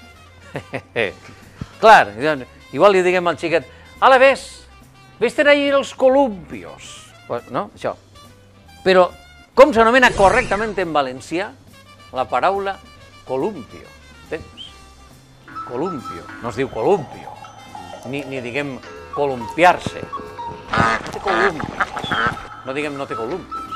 Clar, igual li diguem al xiquet, ala, ves, ves-te'n ahir els columpios. No, això. Però com s'anomena correctament en valencià la paraula columpio? Tens? Columpio. No es diu columpio. Ni diguem columpiar-se. No té columpios. No diguem no té columpios.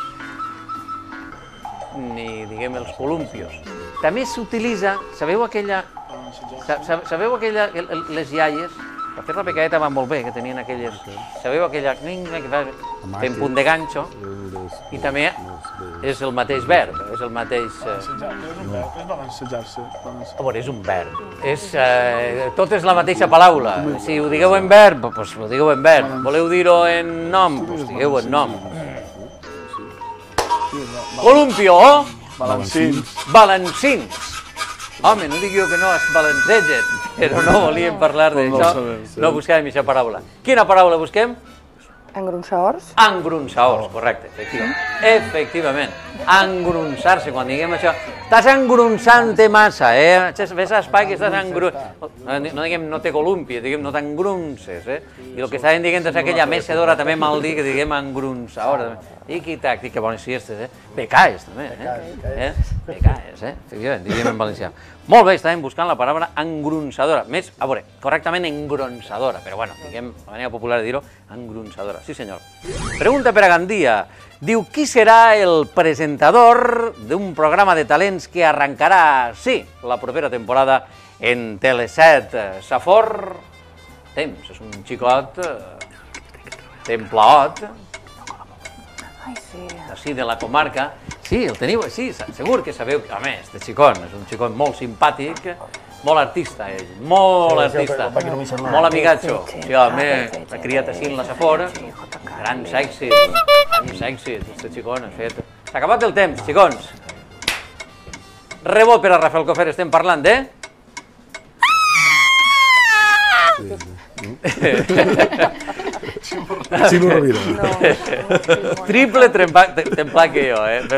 Ni diguem els columpios. També s'utilitza, sabeu aquella... Sabeu aquella... les iaies, per fer la pecaeta va molt bé, que tenien aquelles... Sabeu aquella... que fa... té un punt de ganxo, i també és el mateix verb, és el mateix... És balancejar-se. A veure, és un verb. Tot és la mateixa paraula. Si ho digueu en verb, doncs ho digueu en verb. Voleu dir-ho en nom, doncs digueu en nom. Columpio o... Balancins. Balancins. Home, no dic jo que no es balancegen, però no volíem parlar d'això. No buscàvem aquesta paraula. Quina paraula busquem? Engrunçaors. Engrunçaors, correcte, efectivament. Efectivament. Engrunçar-se, quan diguem això. Estàs engrunçant-te massa, eh? Ves a espai que estàs engrunçant. No diguem no te columpis, diguem no t'engrunces, eh? I el que estàvem dient és aquella mecedora també mal dir, que diguem engrunçaora. Iqui-tac, que bones siestes, eh? Becaes, també, eh? Becaes, eh? Efectivament, diguem en valencià. Molt bé, estàvem buscant la paraula engrunçadora. Més, a veure, correctament engronçadora, però bueno, diguem, la manera popular de dir-ho, engrunçadora. Sí, senyor. Pregunta per a Gandia. Diu, qui serà el presentador d'un programa de talents que arrencarà, sí, la propera temporada en Teleset? Safor? Temps, és un xicot templaot, d'ací de la comarca. Sí, el teniu, sí, segur que sabeu, a més, este xicot és un xicot molt simpàtic, molt artista, ell, molt artista, molt amigatxo. Sí, home, s'ha criat així en la Safor, grans èxits, grans èxits, este xicot ha fet. S'ha acabat el temps, xicons. Rebot per a Rafael Cofer, estem parlant, eh? Sí, no revira. Triple templat que jo, eh?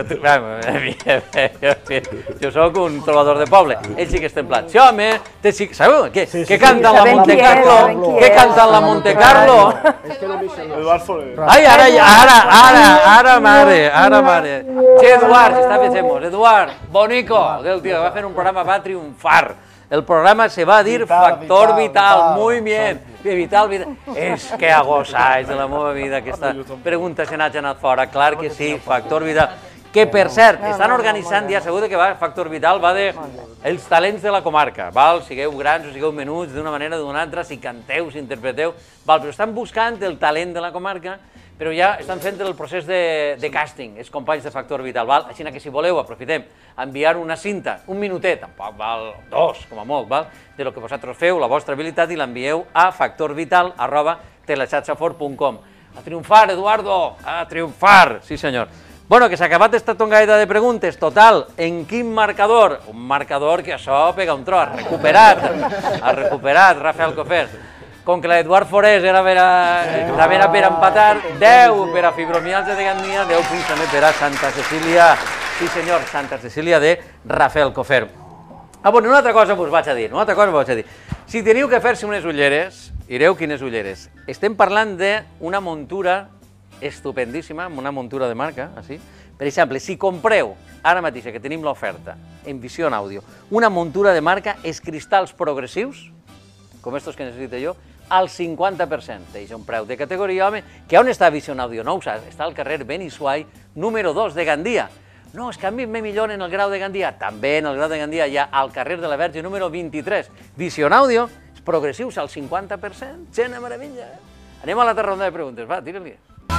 Jo soc un trobador de poble, ell sí que és templat. Sí, home, sabeu? Què canta la Monte Carlo? Què canta la Monte Carlo? Ai, ara, ara, ara, ara, mare, ara, mare. Sí, Eduard, està fent-nos. Eduard, bonico, del tio, va fer un programa, va triomfar. El programa se va a dir Factor Vital, muy bien, Vital, Vital. És que agosais de la meva vida aquesta pregunta se n'ha anat fora, clar que sí, Factor Vital. Que, per cert, estan organitzant, ja segur que va, Factor Vital va de els talents de la comarca, val? Sigueu grans o sigueu menuts d'una manera o d'una altra, si canteu, si interpreteu, val? Però estan buscant el talent de la comarca, però ja estan fent el procés de càsting, els companys de Factor Vital, val? Així que si voleu, aprofitem, enviar una cinta, un minutet, tampoc val, dos, com a molt, val? De lo que vosaltres feu, la vostra habilitat, i l'envieu a factorvital arroba telesatsafor punt com. A triomfar, Eduardo, a triomfar, sí senyor. Bueno, que s'ha acabat esta tongaida de preguntes, total, en quin marcador? Un marcador que això pega un tro, ha recuperat, ha recuperat Rafael Cofer. com que l'Eduard Forés era per empatar, deu per a fibromialgia de Gandia, deu punts també per a Santa Cecília, sí senyor, Santa Cecília de Rafael Cofer. Ah, bueno, una altra cosa us vaig a dir, una altra cosa us vaig a dir. Si teniu que fer-se unes ulleres, direu quines ulleres. Estem parlant d'una muntura estupendíssima, una muntura de marca, així. Per exemple, si compreu, ara mateix que tenim l'oferta, en Vision Audio, una muntura de marca és cristalls progressius, com estos que necessito jo, al cinquanta per cent. És un preu de categoria, home, que on està Vision Audio? No ho saps, està al carrer Benissuai, número dos de Gandia. No, és que a mi me millor en el Grau de Gandia. També en el Grau de Gandia hi ha al carrer de la Verge número vint-i-tres. Vision Audio, progressius al cinquanta per cent. Xena meravella, eh? Anem a l'altra ronda de preguntes, va, tira-li.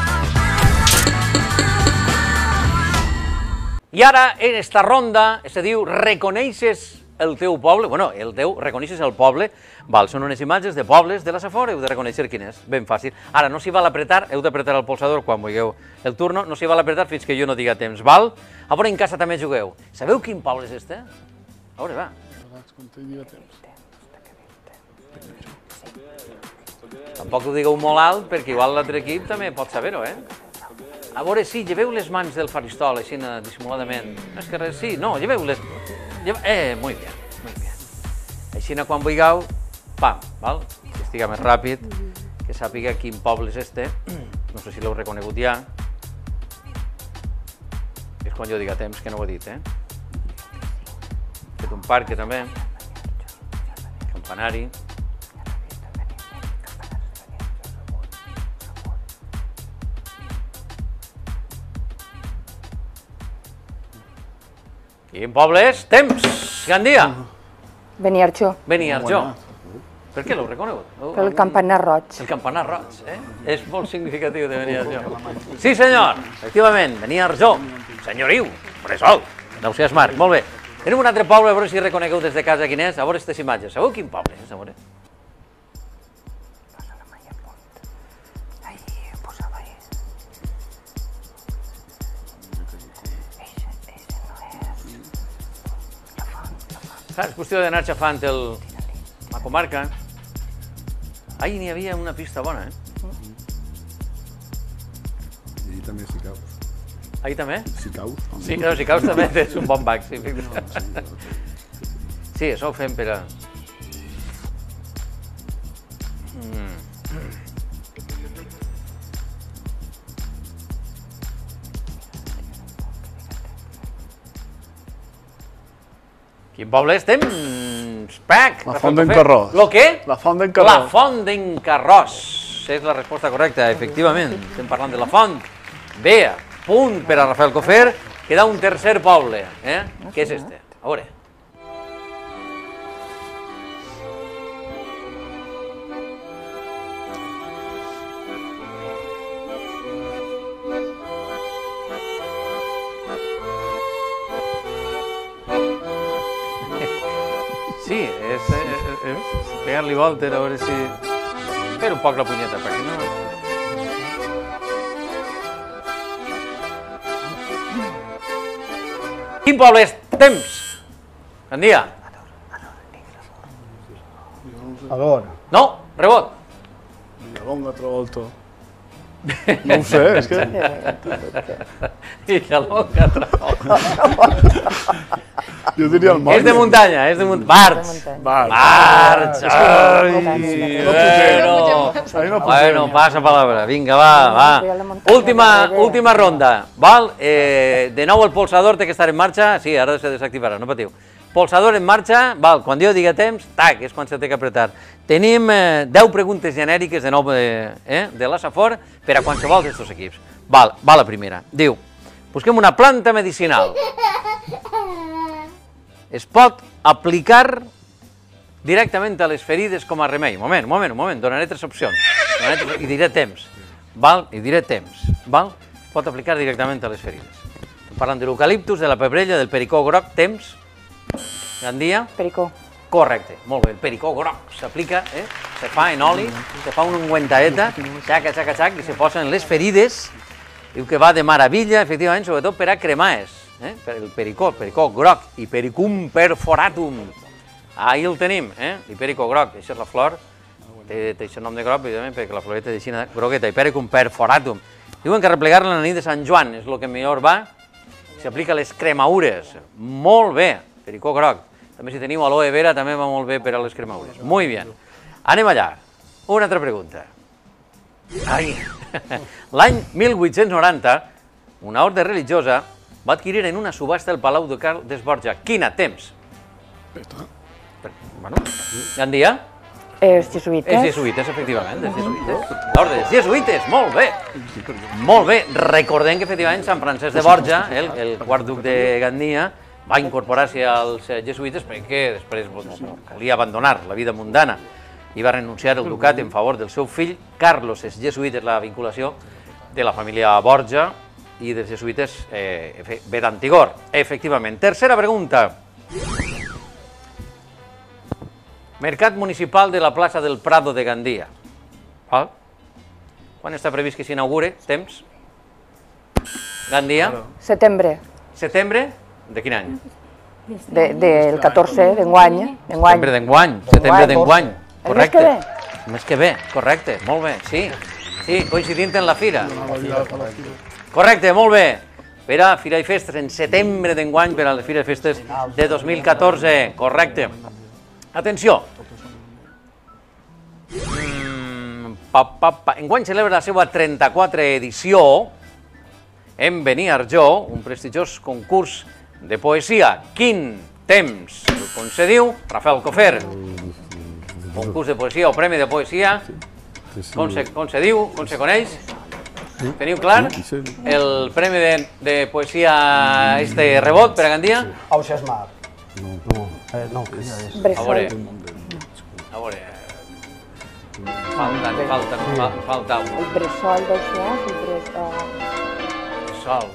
I ara, en esta ronda, se diu, reconeixes el teu poble? Bueno, el teu, reconeixes el poble, val, són unes imatges de pobles de la Safor, heu de reconèixer quin és, ben fàcil. Ara, no s'hi val apretar, heu d'apretar el polsador quan vulgueu el turno, no s'hi val apretar fins que jo no diga temps, val? A veure, en casa també jugueu. Sabeu quin poble és este? A veure, va. Tampoc ho digueu molt alt, perquè igual l'altre equip també pot saber-ho, eh? A veure, sí, lleveu les mans del faristol, així, dissimuladament. No és que res, sí, no, lleveu les... Eh, muy bien, muy bien. Així, quan vulgueu, pam, val? Que estiga més ràpid, que sàpiga quin poble és este. No sé si l'heu reconegut ja. És quan jo diga temps, que no ho he dit, eh? Fet un parc, també. Campanari. Quin poble és? Temps! Gandia! Beniarjó. Beniarjó. Per què l'heu reconegut? Pel campanar roig. El campanar roig, eh? És molt significatiu de Beniarjó. Sí, senyor, efectivament, Beniarjó. Senyoriu, bressol. Deu ser Marc, molt bé. Tenim un altre poble, a veure si reconegueu des de casa quin és, a veure aquestes imatges. Sabeu quin poble és? A veure. És qüestió d'anar xafant la comarca. Ahir n'hi havia una pista bona, eh? I ahir també Sicaus. Ahir també? Sicaus. Sí, no, Sicaus també és un bon bac, sí. Sí, això ho fem per a... Quin poble és? Temps! Pac! La Font d'en Carròs. Lo què? La Font d'en Carròs. La Font d'en Carròs. És la resposta correcta, efectivament. Estem parlant de la Font. Bé, punt per a Rafael Cofer. Queda un tercer poble, eh? Què és este? A veure. Sí, és pegar-li volta, a veure si... Fer un poc la punyeta, perquè no... Quin poble és? Temps! Gandia. Ador. No, rebot. Villalonga, Travolta. No ho sé, és que... Villalonga, Travolta. Jo diria el Moll. És de muntanya, és de muntanya. Barts. Barts. Bueno, bueno, passa palabra. Vinga, va, va. Última ronda, val? De nou el polsador té que estar en marxa. Sí, ara se desactivarà, no patiu. Polsador en marxa, val, quan jo diga temps, tac, és quan se té que apretar. Tenim deu preguntes genèriques de nou de la Safor per a qualsevol d'aquests equips. Val, va la primera. Diu, busquem una planta medicinal. Es pot aplicar directament a les ferides com a remei. Moment, moment, moment, donaré tres opcions. I diré temps. Val? I diré temps. Val? Es pot aplicar directament a les ferides. Estem parlant de l'eucaliptus, de la pebrella, del pericó groc, temps. Gandia? Pericó. Correcte, molt bé. El pericó groc s'aplica, eh? Se fa en oli, se fa una ungüentaeta, xaca, xaca, xaca, i se posa en les ferides. Diu que va de meravella, efectivament, sobretot per a cremar-es. Eh? El pericó, el pericó groc, Hipericum perforatum. Ahí el tenim, eh? L'hipericó groc, això és la flor té aquest nom de groc, evidentment, perquè la floreta és així, grogueta, Hipericum perforatum. Diuen que replegar-la la nit de Sant Joan és el que millor va, s'aplica a les cremaures. Molt bé, pericó groc. També si teniu aloe vera també va molt bé per a les cremaures. Muy bien. Anem allà. Una altra pregunta. L'any mil vuit-cents noranta, una orde religiosa va adquirir en una subhasta el Palau de Cal d'Esborja. Quina temps? Bueno, Gandia? Els jesuïtes. Els jesuïtes, efectivament, els jesuïtes. L'orde dels jesuïtes, molt bé. Molt bé. Recordem que, efectivament, Sant Francesc de Borja, el, el quart duc de Gandia, va incorporar-se als jesuïtes perquè després volia abandonar la vida mundana i va renunciar al ducat en favor del seu fill Carlos. Els jesuïtes, la vinculació de la família Borja i dels jesuïtes eh, ve d'Antigor, efectivament. Tercera pregunta. Mercat municipal de la plaça del Prado de Gandia. Val? Quan està previst que s'inaugure? Temps? Gandia? Setembre. Setembre? De quin any? De, del catorze d'enguany. Setembre d'enguany. Setembre d'enguany. El mes que ve. El mes que ve, correcte. Molt bé, sí. Sí, coincidint en la fira. Correcte, molt bé. Per a Fira i Festes en setembre d'enguany per a la Fira i Festes de dos mil catorze. Correcte. Atenció. Mm, pa, pa, pa. Enguany celebra la seva trenta-quatrena edició en Beniarjó, un prestigiós concurs de poesia. Quin temps el concediu? Rafael Cofer. Concurs de poesia o premi de poesia. Com se, com se diu? Com se coneix? Teniu clar? El premi de, de poesia este rebot per a Gandia? Ausias Mar. No, eh, no, que ja és. A veure, a veure, falta, falta, falta, falta un. El bressol d'Ausias, el bressol. Bressol.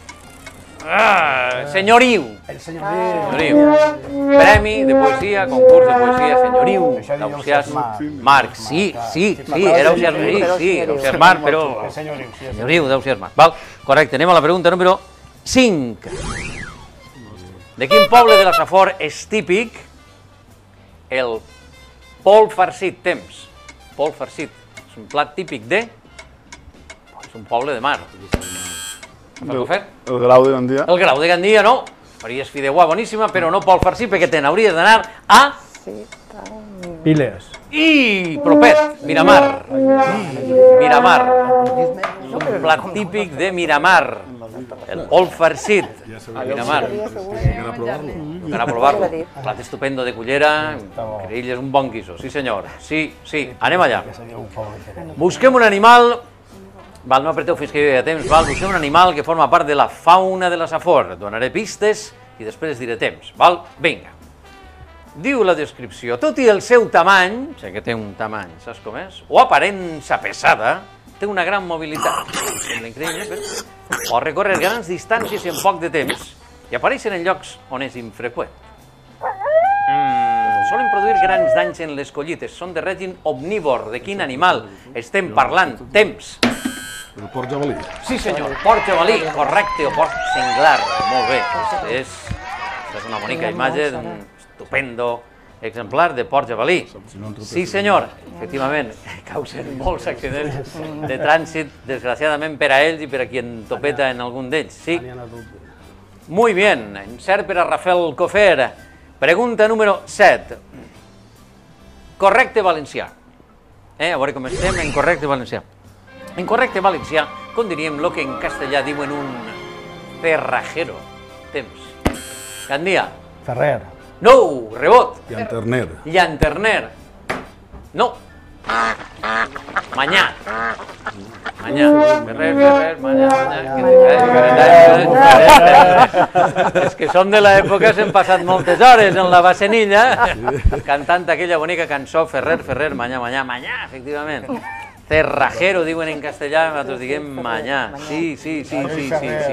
Ah, senyoriu. El senyoriu. Senyoriu. Premi de poesia, concurs de poesia, senyoriu. D'Ausias Marc. Sí, sí, sí, era Ausias Mar, sí, sí, Ausias Mar, però... Senyoriu d'Ausias Mar. Val, correcte, anem a la pregunta número cinc. De quin poble de la Safor és típic el pol farcit? Temps. Pol farcit. És un plat típic de... És un poble de mar. El, el Grau de Gandia. El Grau de Gandia, no. Faries fideuà boníssima, però no pol farcit, perquè te n'hauries d'anar a... Piles. I propet, Miramar. Miramar. És un plat típic de Miramar. El pol farcit. Miramar. Per a provar-lo. Plat estupendo de cullera. Crell és un bon guiso. Sí, senyor. Sí, sí. Anem allà. Busquem un animal... Val, no apreteu fins que hi ha temps. Val, busquem un animal que forma part de la fauna de la Safor. Donaré pistes i després diré temps. Val? Vinga. Diu la descripció, tot i el seu tamany, sé que té un tamany, saps com és? O aparença pesada, té una gran mobilitat. Sembla increïble, però pot recórrer grans distàncies en poc de temps i apareixen en llocs on és infreqüent. Mm, solen produir grans danys en les collites, són de règim omnívor. De quin animal estem parlant? Temps. El porc jabalí. Sí, senyor, porc jabalí, correcte, o porc senglar. Molt bé, aquesta és, és una bonica imatge d'un estupendo exemplar de porc jabalí. Sí, senyor, efectivament, causen molts accidents de trànsit, desgraciadament per a ells i per a qui en topeta en algun d'ells. Sí. Muy bien, encert per a Rafael Cofer. Pregunta número set. Correcte valencià. Eh, a veure com estem en correcte valencià. En correcte valencià, com diríem el que en castellà diuen un cerrajero. Temps. Gandia. Ferrer. No, rebot. Llanterner. Llanterner. No. Manyà. Manyà. Ferrer, Ferrer, Manyà, Manyà. És que som de l'època, s'han passat moltes hores en la Bassenilla cantant aquella bonica cançó Ferrer, Ferrer, Manyà, Manyà, Manyà, efectivament. Cerrajero, diuen en castellà, nosaltres diguem manyà. Sí, sí, sí, sí, sí, sí.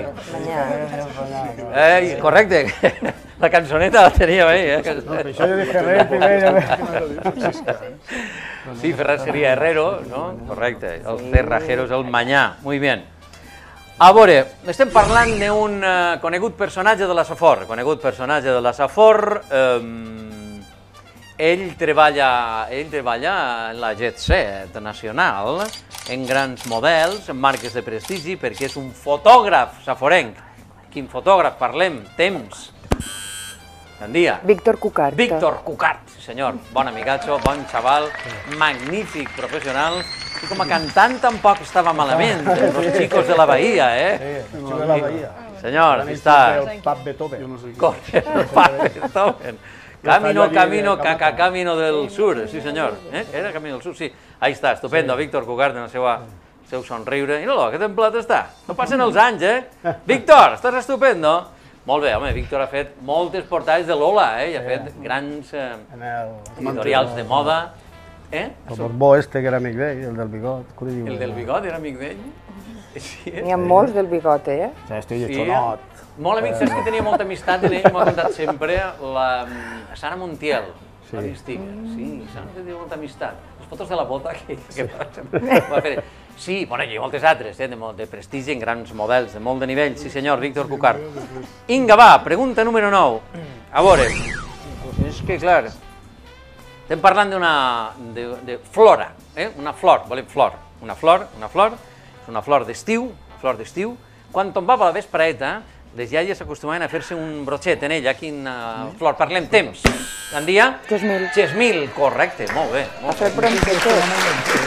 Eh, correcte, la cançoneta la tenia bé, eh? Això jo de Ferrer primer. Sí, Ferrer seria herrero, no? Correcte, el cerrajero és el manyà. Muy bien. A veure, estem parlant d'un conegut personatge de la Safor, conegut personatge de la Safor, Ell treballa, ell treballa en la Jet Set nacional, en grans models, en marques de prestigi, perquè és un fotògraf saforenc. Quin fotògraf? Parlem, temps. Bon dia. Víctor Cucart. Víctor Cucart, sí senyor. Bon amigatxo, bon xaval, magnífic professional. I com a cantant tampoc estava malament, los chicos de la Bahía, eh? Sí, los chicos de la Bahía. Senyor, aquí està. El Pap Beethoven. El Pap Beethoven. Camino, camino, caca, camino del sur, sí senyor. Eh? Era camino del sur, sí. Ahí està, estupendo, Víctor Cucart en el seu, el seu somriure. Mira-lo, que templat està. No passen els anys, eh? Víctor, estàs estupendo. Molt bé, home, Víctor ha fet moltes portades de Lola, eh? I ha fet grans eh, editorials de moda. Eh? El Borbó este, que era amic d'ell, el del bigot. El del bigot era amic d'ell? Sí, N'hi ha molts del bigot, eh? Ja estic lletxonot. Molt amic, saps que tenia molta amistat amb ell, m'ho ha contat sempre, la Sara Montiel. Sí. Sí, Sara tenia molta amistat. Les fotos de la bota que, que va fer. Sí, bueno, hi ha moltes altres, eh, de, de prestigi en grans models, de molt de nivell. Sí senyor, Víctor Cucart. Inga, va, pregunta número nou. A veure, és que clar, estem parlant d'una de, de flora, eh? Una flor, volem flor. Una flor, una flor, és una flor d'estiu, una flor d'estiu. Quan tombava la vespreta, les iaies s'acostumaven a fer-se un brochet en ella. Quina flor? Parlem temps. Gandia? Gesmil. Gesmil, correcte, molt bé. A fer broncetes.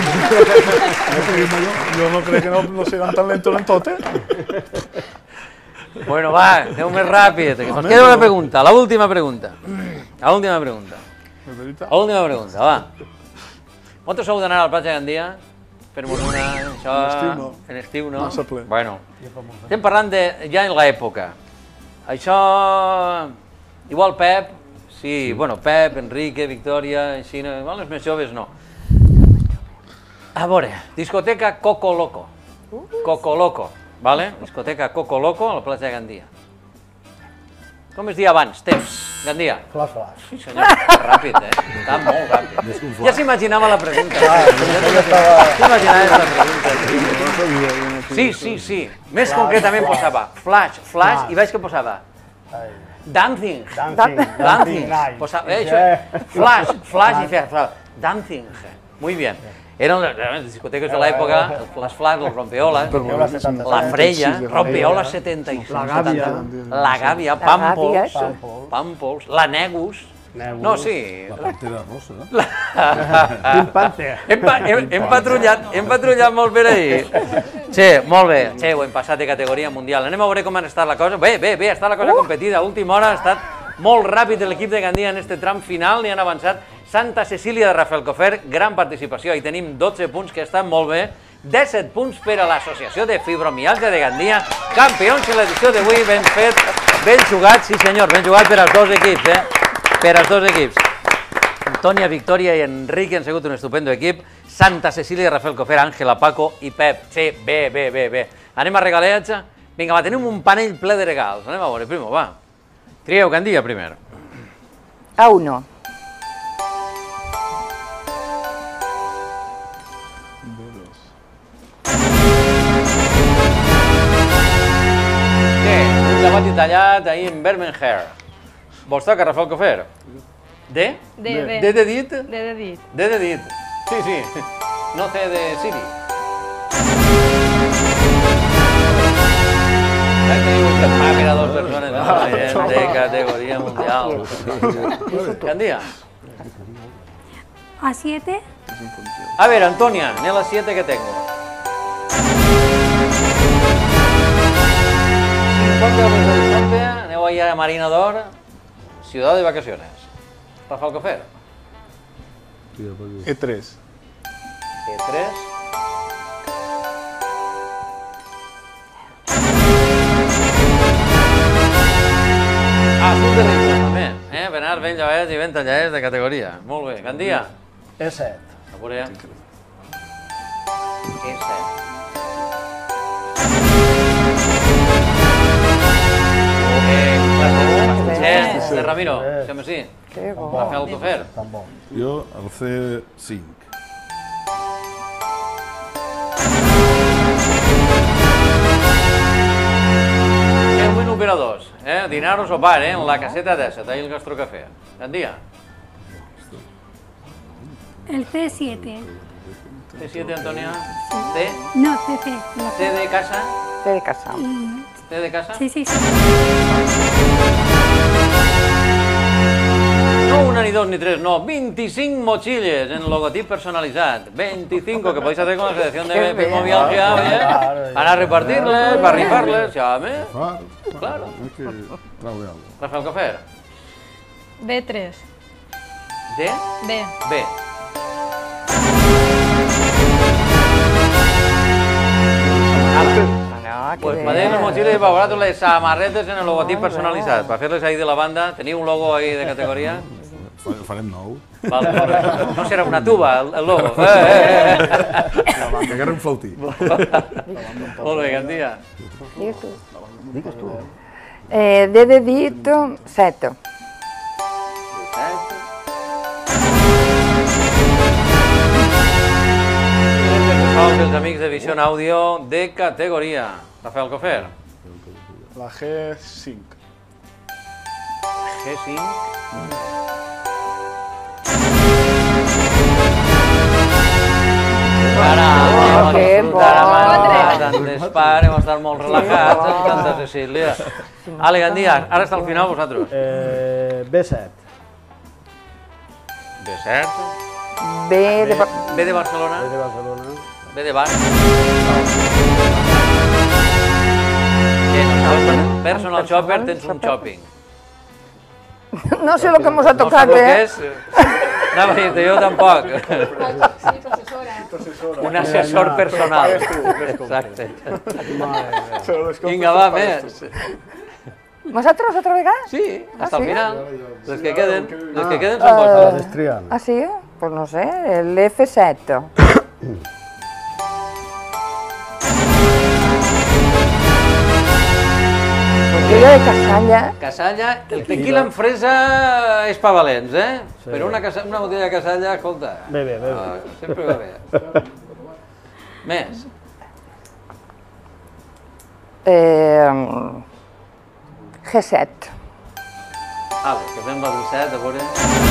Jo no crec que no, no sigan tan lentos en tot, eh? Bueno, va, aneu més ràpid. Nos queda una pregunta, la última pregunta. La última pregunta. La última pregunta, va. Vosaltres sou d'anar a la platja de Gandia? Fer-nos una... Això... En estiu no. En estiu no? Massa ple. Bueno, estem parlant de ja en l'època. Això... Igual Pep, sí, bueno, Pep, Enrique, Victòria, així, igual els més joves no. A veure, discoteca Coco Loco. Coco Loco, vale? Discoteca Coco Loco a la platja de Gandia. Com es dia abans? Temps. Gandia. Flash, flash. Sí, senyor, ràpid, eh? Està molt ràpid. Ja s'imaginava la pregunta. S'imaginava la pregunta. Sí, sí, sí. Més concretament posava flash, flash, i veig que posava dancing. Dancing. Posava, eh, això, flash, flash, i feia dancing. Muy bien. Eren les discoteques de l'època, les flash, els rompeoles, la Freya, rompeoles setenta i cinc, la Gàbia, la Gàbia, Pampols, Pampols, la Negus, no, sí. La Pantera Rosa. Pink Panther. Hem patrullat, hem patrullat molt per ahir. Sí, molt bé, sí, ho hem passat de categoria mundial. Anem a veure com ha estat la cosa. Bé, bé, bé, ha estat la cosa competida. A última hora ha estat molt ràpid l'equip de Gandia en este tram final, ni han avançat. Santa Cecília de Rafelcofer, gran participació, hi tenim dotze punts, que estan molt bé, disset punts per a l'Associació de Fibromialgia de Gandia, campions en l'edició d'avui, ben fet, ben jugat, sí senyor, ben jugat per als dos equips, eh? Per als dos equips. Antònia, Victòria i Enrique han sigut un estupendo equip, Santa Cecília de Rafelcofer, Àngela, Paco i Pep, sí, bé, bé, bé, bé. Anem a regaleig? Vinga, va, tenim un panell ple de regals, anem a veure, primo, va. Trieu, Gandia, primer. A uno. Llevat i tallat ahir en Birmingham. Vols tocar, Rafelcofer? De? De, de. De de dit? De de dit. De de dit. Sí, sí. No C de Siri. Saps que diu que fa per a dues persones de categoria mundial. Gandia. ¿A siete? A ver, Antonia, en la siete que tengo. cincuenta euros de distancia, aneu ahí a Marina d'Or, ciudad de vacaciones. Rafelcofer. E tres. E tres. Ah, surt de ritme, també. Eh? Per anar ben llevats i ben tallats de categoria. Molt bé. Gandia. E set. A veure. E set. Eh, de Ramiro, sembla sí. Que bo. Rafelcofer. Jo el C cinc. Que buen operadors, eh? Dinar o sopar, eh? En la caseta d'Essa, ahí el Gastrocafé. Gandia. El C siete. C siete, Antonia. C. No, C C. C de casa. C de casa. C de casa. Sí, sí, sí. No una, ni dos, ni tres, no. veinticinc mochilles en logotip personalizat. veinticinco, que podéis hacer con la Asociación de Epimovialgia, ¿eh? Para repartirles, para rifarles, ya, ¿eh? Claro. Hay que traure algo. Rafael Cofer. B tres. D. B. B. Pues podéis los mochiles y para vosotros les samarretes en el logotip personalizat. Para hacerles ahí de la banda, ¿tenéis un logo ahí de categoría? Farem nou. Vale, vale. No serà una tuba, el, el logo. Eh, eh, eh. Que agarra un flautí. Molt bé, Gandia. Digues tu. Digues tu. Eh, D de dit, set. Els amics de Vision Audio de categoria. Rafael Cofer. La G cinc. G cinc. Ara, hem disfrutat tant d'espar, hem estat molt relajats en Santa Cecília. Ale, Gandia, ara està al final vosaltres. B set. B set. B de... B de Barcelona. B de Barcelona. B de Bar. Personal shopper, tens un shopping. No sé lo que nos ha tocado, no sé eh? Què és. Anava a dir-te, jo tampoc. Un assessor personal. Exacte. Vinga, va, més. ¿Vosotros otra vez? Sí, hasta ¿Ah, el sí? final. Les que queden, les que queden són vostres. Ah, sí? Pues no sé, el F set. Tequila de Casalla. Casalla, el tequila amb fresa és pa valents, eh? Sí. Però una, casa, una botella de Casalla, escolta... Bé, bé, bé. Ah, sempre va bé. Més. Eh, G set. Ale, que fem la del set, a veure...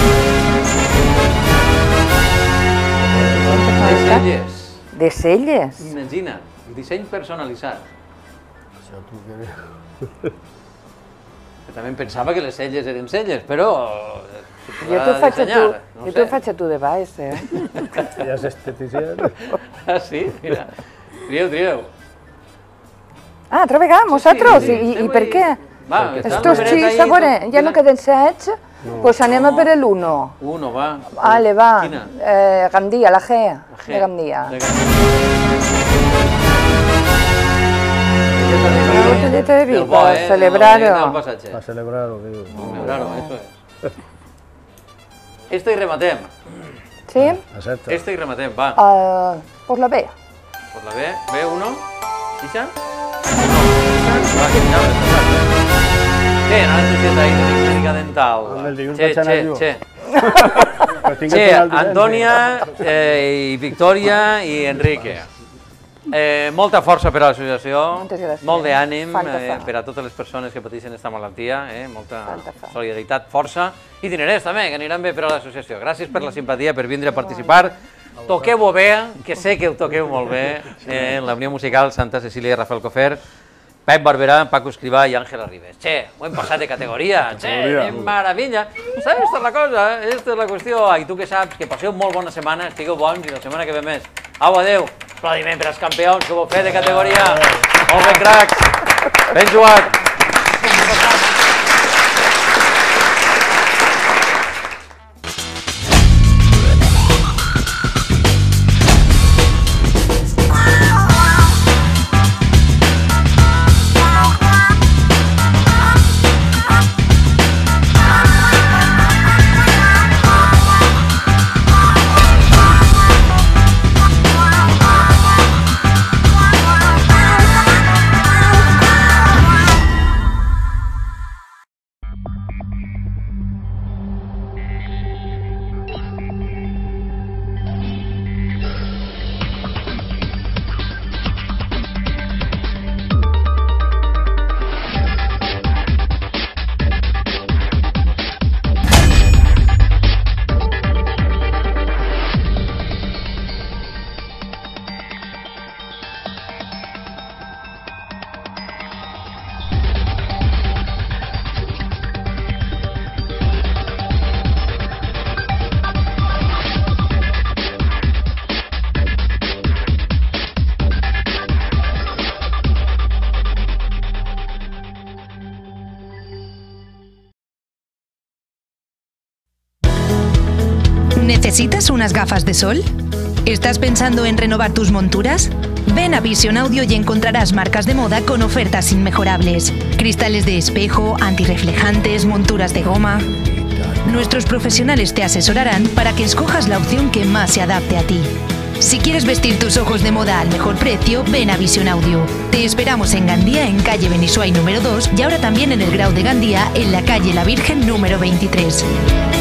De celles. De celles? Imagina, disseny personalitzat. Això tu què... També em pensava que les celles eren celles, però... Jo t'ho faig, no sé. faig a tu de baix, eh? Ja és esteticient. Ah, sí? Mira. Trieu, trieu. Ah, otra vegada, vosotros? Sí, sí, sí. ¿Y, ¿Y por qué? Va, estos chis, ahora, ya no queden sets, no. Pues anem a per el uno. Uno, va. Vale, va. Quina? Eh, Gandia, la G. La G. De Gandia. De Gandia. Una botelleta de vi, para eh? celebrar-ho. Para celebrar-ho, digo. Celebrar-ho, eso es. Esto y rematem. ¿Sí? Acepta. Esto y rematem, va. Uh, pues la B. Pues la B, B uno. ¿Xixa? Che, no necessita ahí de clínica dental. Che, che, che. Che, Antònia eh, i Victòria i Enrique. Eh, molta força per a l'associació, molt d'ànim eh, per a totes les persones que pateixen aquesta malaltia, eh, molta solidaritat, força i dinerers també, que aniran bé per a l'associació. Gràcies per la simpatia, per vindre a participar. Toqueu-ho bé, que sé que ho toqueu molt bé, eh, en la Unió Musical Santa Cecília i Rafael Cofer, Pep Barberà, Paco Escrivà i Àngel Arribes. Che, ho hem passat de categoria, che, que maravilla. Saps, esta és la cosa, esta és la qüestió. I tu que saps, que passeu molt bona setmana, estigueu bons i la setmana que ve més. Au, adeu. Aplaudiment per als campions que ho heu fet de categoria. Molt bé, cracs. Ben jugat. ¿Necesitas unas gafas de sol? ¿Estás pensando en renovar tus monturas? Ven a Vision Audio y encontrarás marcas de moda con ofertas inmejorables. Cristales de espejo, antirreflejantes, monturas de goma. Nuestros profesionales te asesorarán para que escojas la opción que más se adapte a ti. Si quieres vestir tus ojos de moda al mejor precio, ven a Vision Audio. Te esperamos en Gandía, en calle Benisuay número dos, y ahora también en el Grau de Gandía, en la calle La Virgen número veintitrés.